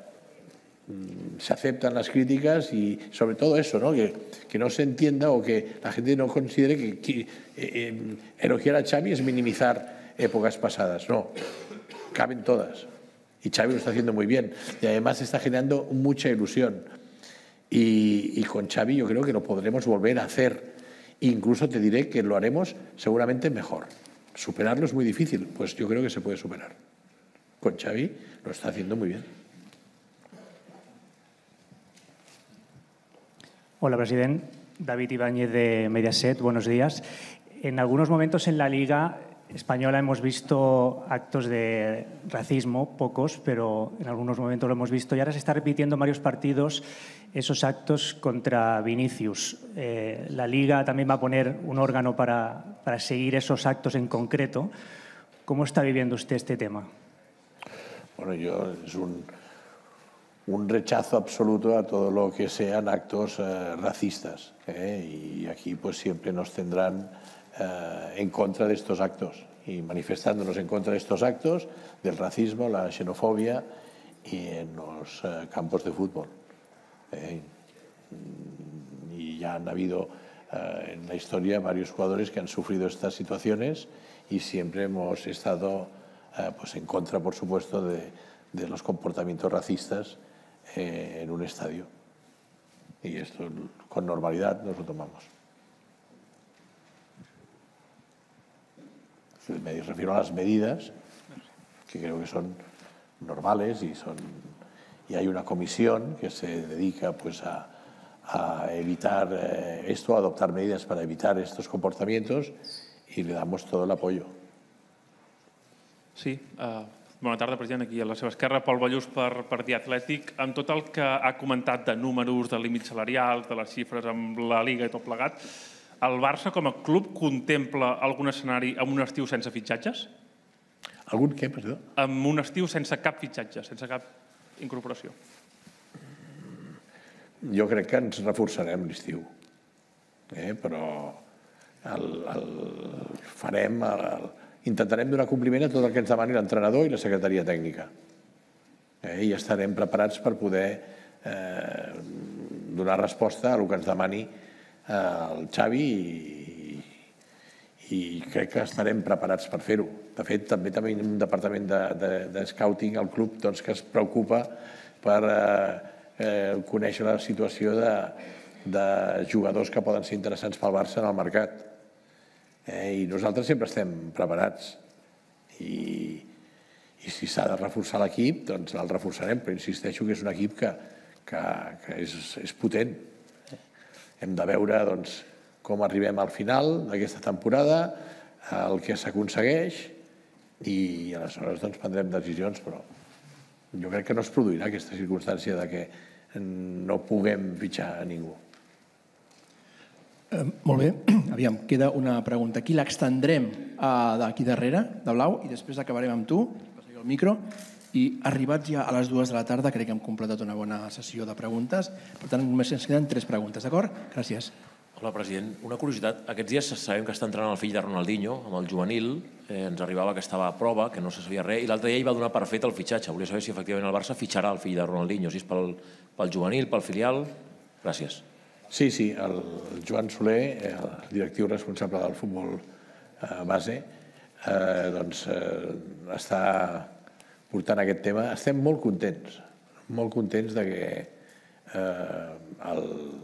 se aceptan las críticas y sobre todo eso, ¿no? Que, que no se entienda o que la gente no considere que, que eh, eh, elogiar a Xavi es minimizar épocas pasadas. No, caben todas. Y Xavi lo está haciendo muy bien. Y además está generando mucha ilusión. Y, y con Xavi yo creo que lo podremos volver a hacer. Incluso te diré que lo haremos seguramente mejor. Superarlo es muy difícil, pues yo creo que se puede superar. Con Xavi lo está haciendo muy bien. Hola, presidente. David Ibáñez de Mediaset. Buenos días. En algunos momentos en la Liga Española hemos visto actos de racismo, pocos, pero en algunos momentos lo hemos visto y ahora se está repitiendo en varios partidos esos actos contra Vinicius. Eh, la Liga también va a poner un órgano para, para seguir esos actos en concreto. ¿Cómo está viviendo usted este tema? Bueno, yo es un... un rechazo absoluto a todo lo que sean actos eh, racistas. ¿eh? Y aquí pues siempre nos tendrán eh, en contra de estos actos y manifestándonos en contra de estos actos, del racismo, la xenofobia y en los eh, campos de fútbol. ¿eh? Y ya han habido eh, en la historia varios jugadores que han sufrido estas situaciones y siempre hemos estado eh, pues en contra, por supuesto, de, de los comportamientos racistas en un estadio. Y esto con normalidad nos lo tomamos. Me refiero a las medidas que creo que son normales y, son, y hay una comisión que se dedica pues, a, a evitar eh, esto, a adoptar medidas para evitar estos comportamientos y le damos todo el apoyo. Sí, uh... bona tarda, president. Aquí a la seva esquerra, Pol Ballús per, per The Athletic. Amb tot el que ha comentat de números, de límits salarials, de les xifres amb la Liga i tot plegat, el Barça com a club contempla algun escenari amb un estiu sense fitxatges? Algun què, perdó? Amb un estiu sense cap fitxatge, sense cap incorporació. Jo crec que ens reforçarem l'estiu, eh? però el, el farem, el, intentarem donar compliment a tot el que ens demani l'entrenador i la secretaria tècnica. Eh? I estarem preparats per poder eh, donar resposta a el que ens demani eh, el Xavi i, i crec que estarem preparats per fer-ho. De fet, també tenim un departament de, de, de scouting al club doncs, que es preocupa per eh, eh, conèixer la situació de, de jugadors que poden ser interessants pel Barça en el mercat. Eh, I nosaltres sempre estem preparats. I, i si s'ha de reforçar l'equip, doncs el reforçarem, però insisteixo que és un equip que, que, que és, és potent. Hem de veure doncs, com arribem al final d'aquesta temporada, el que s'aconsegueix, i aleshores doncs, prendrem decisions, però jo crec que no es produirà aquesta circumstància de que no puguem fitxar a ningú. Eh, molt bé. Aviam, queda una pregunta aquí. L'extendrem d'aquí darrere, de blau, i després acabarem amb tu, passaré el micro, i arribats ja a les dues de la tarda crec que hem completat una bona sessió de preguntes. Per tant, només ens queden tres preguntes, d'acord? Gràcies. Hola, president. Una curiositat. Aquests dies sabem que està entrenant el fill de Ronaldinho amb el juvenil. Eh, ens arribava que estava a prova, que no se sabia res, i l'altre dia ell va donar per fet el fitxatge. Volia saber si efectivament el Barça fitxarà el fill de Ronaldinho, si és pel, pel juvenil, pel filial. Gràcies. Sí, sí, el Joan Soler, el directiu responsable del futbol eh, base, eh, doncs eh, està portant aquest tema. Estem molt contents, molt contents de que eh, el,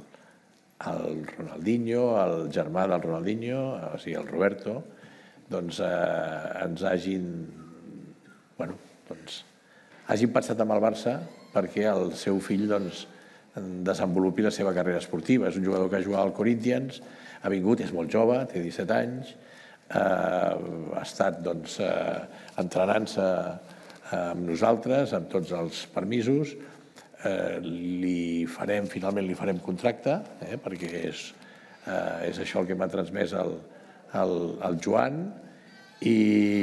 el Ronaldinho, el germà del Ronaldinho, o sigui, el Roberto, doncs eh, ens hagin, bueno, doncs, hagin passat amb el Barça perquè el seu fill, doncs, desenvolupi la seva carrera esportiva. És un jugador que ha jugat al Corinthians, ha vingut, és molt jove, té disset anys, eh, ha estat doncs, eh, entrenant-se amb nosaltres, amb tots els permisos, eh, li farem, finalment li farem contracte, eh, perquè és, eh, és això el que m'ha transmès el, el, el Joan, i,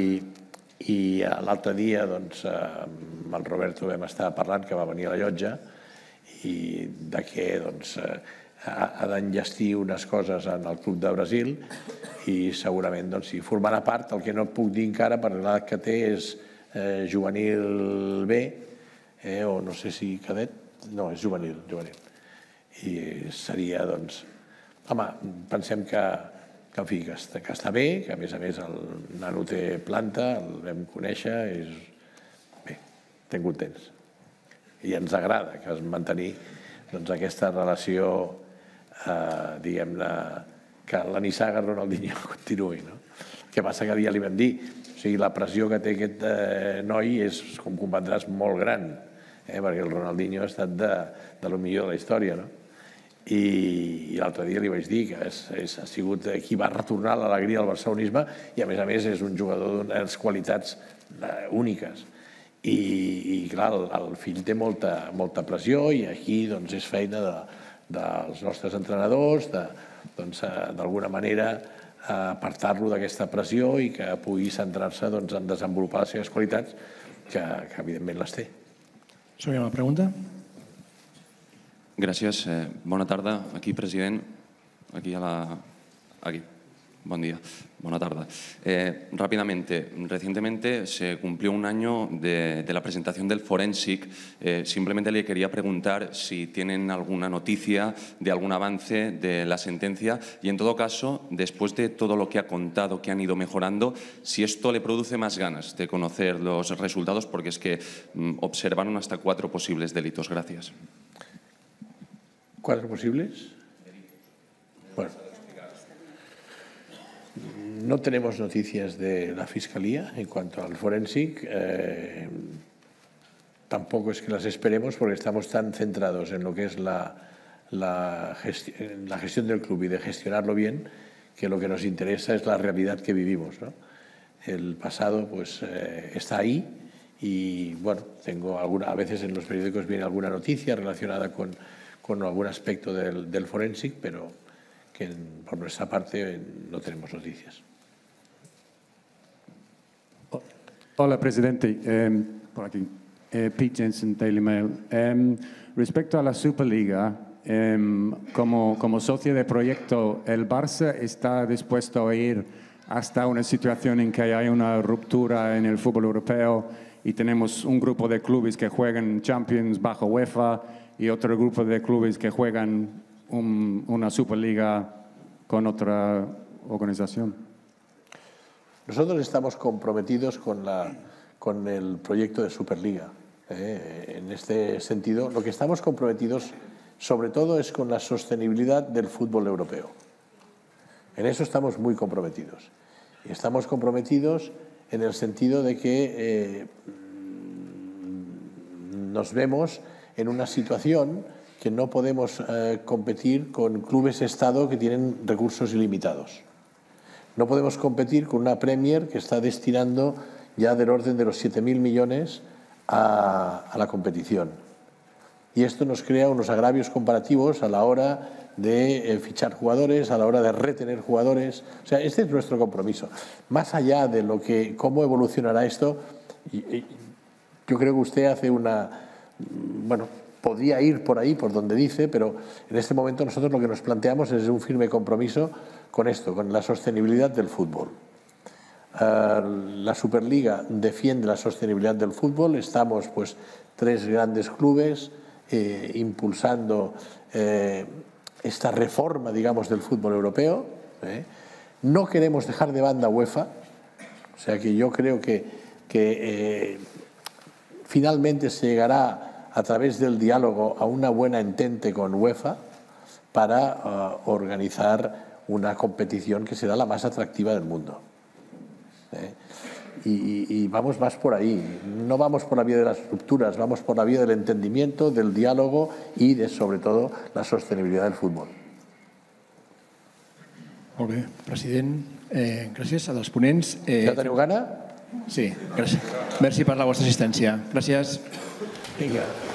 i l'altre dia doncs, amb el Roberto vam estar parlant, que va venir a la llotja, i de què doncs, ha d'enllestir unes coses en el club de Brasil i segurament doncs, si formarà part, el que no puc dir encara per l'edat que té és eh, juvenil B, eh, o no sé si cadet, no, és juvenil, juvenil. I seria, doncs, home, pensem que, que, en fi, que, està, que està bé, que a més a més el nano té planta, el vam conèixer, és... bé, estem contents. I ens agrada que es mantenir doncs, aquesta relació, eh, diguem-ne, que la nissaga Ronaldinho continuï. No? El que passa que dia li vam dir, o sigui, la pressió que té aquest eh, noi és, com comprendràs, molt gran, eh, perquè el Ronaldinho ha estat de, de lo millor de la història. No? I, i l'altre dia li vaig dir que és, és, ha sigut qui va retornar l'alegria al barcelonisme i, a més a més, és un jugador d'unes qualitats eh, úniques. I, i clar, el, el fill té molta, molta pressió i aquí doncs, és feina de, dels nostres entrenadors, de, doncs, d'alguna manera apartar-lo d'aquesta pressió i que pugui centrar-se doncs, en desenvolupar les seves qualitats, que, que evidentment les té. Sobre una pregunta? Gràcies. Eh, bona tarda. Aquí, president. Aquí a la... Aquí. Buen día, buena tarde. Eh, rápidamente, recientemente se cumplió un año de, de la presentación del Forensic. Eh, simplemente le quería preguntar si tienen alguna noticia de algún avance de la sentencia y, en todo caso, después de todo lo que ha contado, que han ido mejorando, si esto le produce más ganas de conocer los resultados, porque es que mm, observaron hasta cuatro posibles delitos. Gracias. ¿Cuatro posibles? Bueno. No tenemos noticias de la Fiscalía en cuanto al Forensic. Eh, tampoco es que las esperemos porque estamos tan centrados en lo que es la, la, gesti la gestión del club y de gestionarlo bien, que lo que nos interesa es la realidad que vivimos, ¿no? El pasado pues, eh, está ahí y bueno, tengo alguna, a veces en los periódicos viene alguna noticia relacionada con, con algún aspecto del, del Forensic, pero que por nuestra parte no tenemos noticias. Hola, presidente. Eh, por aquí. Eh, Pete Jensen, Daily Mail. Eh, respecto a la Superliga, eh, como, como socio de proyecto, ¿el Barça está dispuesto a ir hasta una situación en que hay una ruptura en el fútbol europeo y tenemos un grupo de clubes que juegan Champions bajo UEFA y otro grupo de clubes que juegan un, una Superliga con otra organización? Nosotros estamos comprometidos con, la, con el proyecto de Superliga. ¿eh? En este sentido, lo que estamos comprometidos sobre todo es con la sostenibilidad del fútbol europeo. En eso estamos muy comprometidos. Y estamos comprometidos en el sentido de que eh, nos vemos en una situación que no podemos eh, competir con clubes-estado que tienen recursos ilimitados. No podemos competir con una Premier que está destinando ya del orden de los siete mil millones a, a la competición. Y esto nos crea unos agravios comparativos a la hora de eh, fichar jugadores, a la hora de retener jugadores. O sea, este es nuestro compromiso. Más allá de lo que, cómo evolucionará esto, y, y, yo creo que usted hace una... Bueno, podría ir por ahí, por donde dice, pero en este momento nosotros lo que nos planteamos es un firme compromiso con esto, con la sostenibilidad del fútbol. Uh, la Superliga defiende la sostenibilidad del fútbol, estamos pues tres grandes clubes eh, impulsando eh, esta reforma, digamos, del fútbol europeo. ¿eh? No queremos dejar de banda UEFA, o sea que yo creo que, que eh, finalmente se llegará a través del diálogo a una buena entente con UEFA para uh, organizar una competición que será la más atractiva del mundo. ¿eh? Y, y vamos más por ahí. No vamos por la vía de las rupturas, vamos por la vía del entendimiento, del diálogo y de, sobre todo, la sostenibilidad del fútbol. Molt bé. President, eh, gràcies als ponents. Eh, ja teniu gana? Sí, gràcies. Merci per la vostra assistència. Gràcies. Vinga.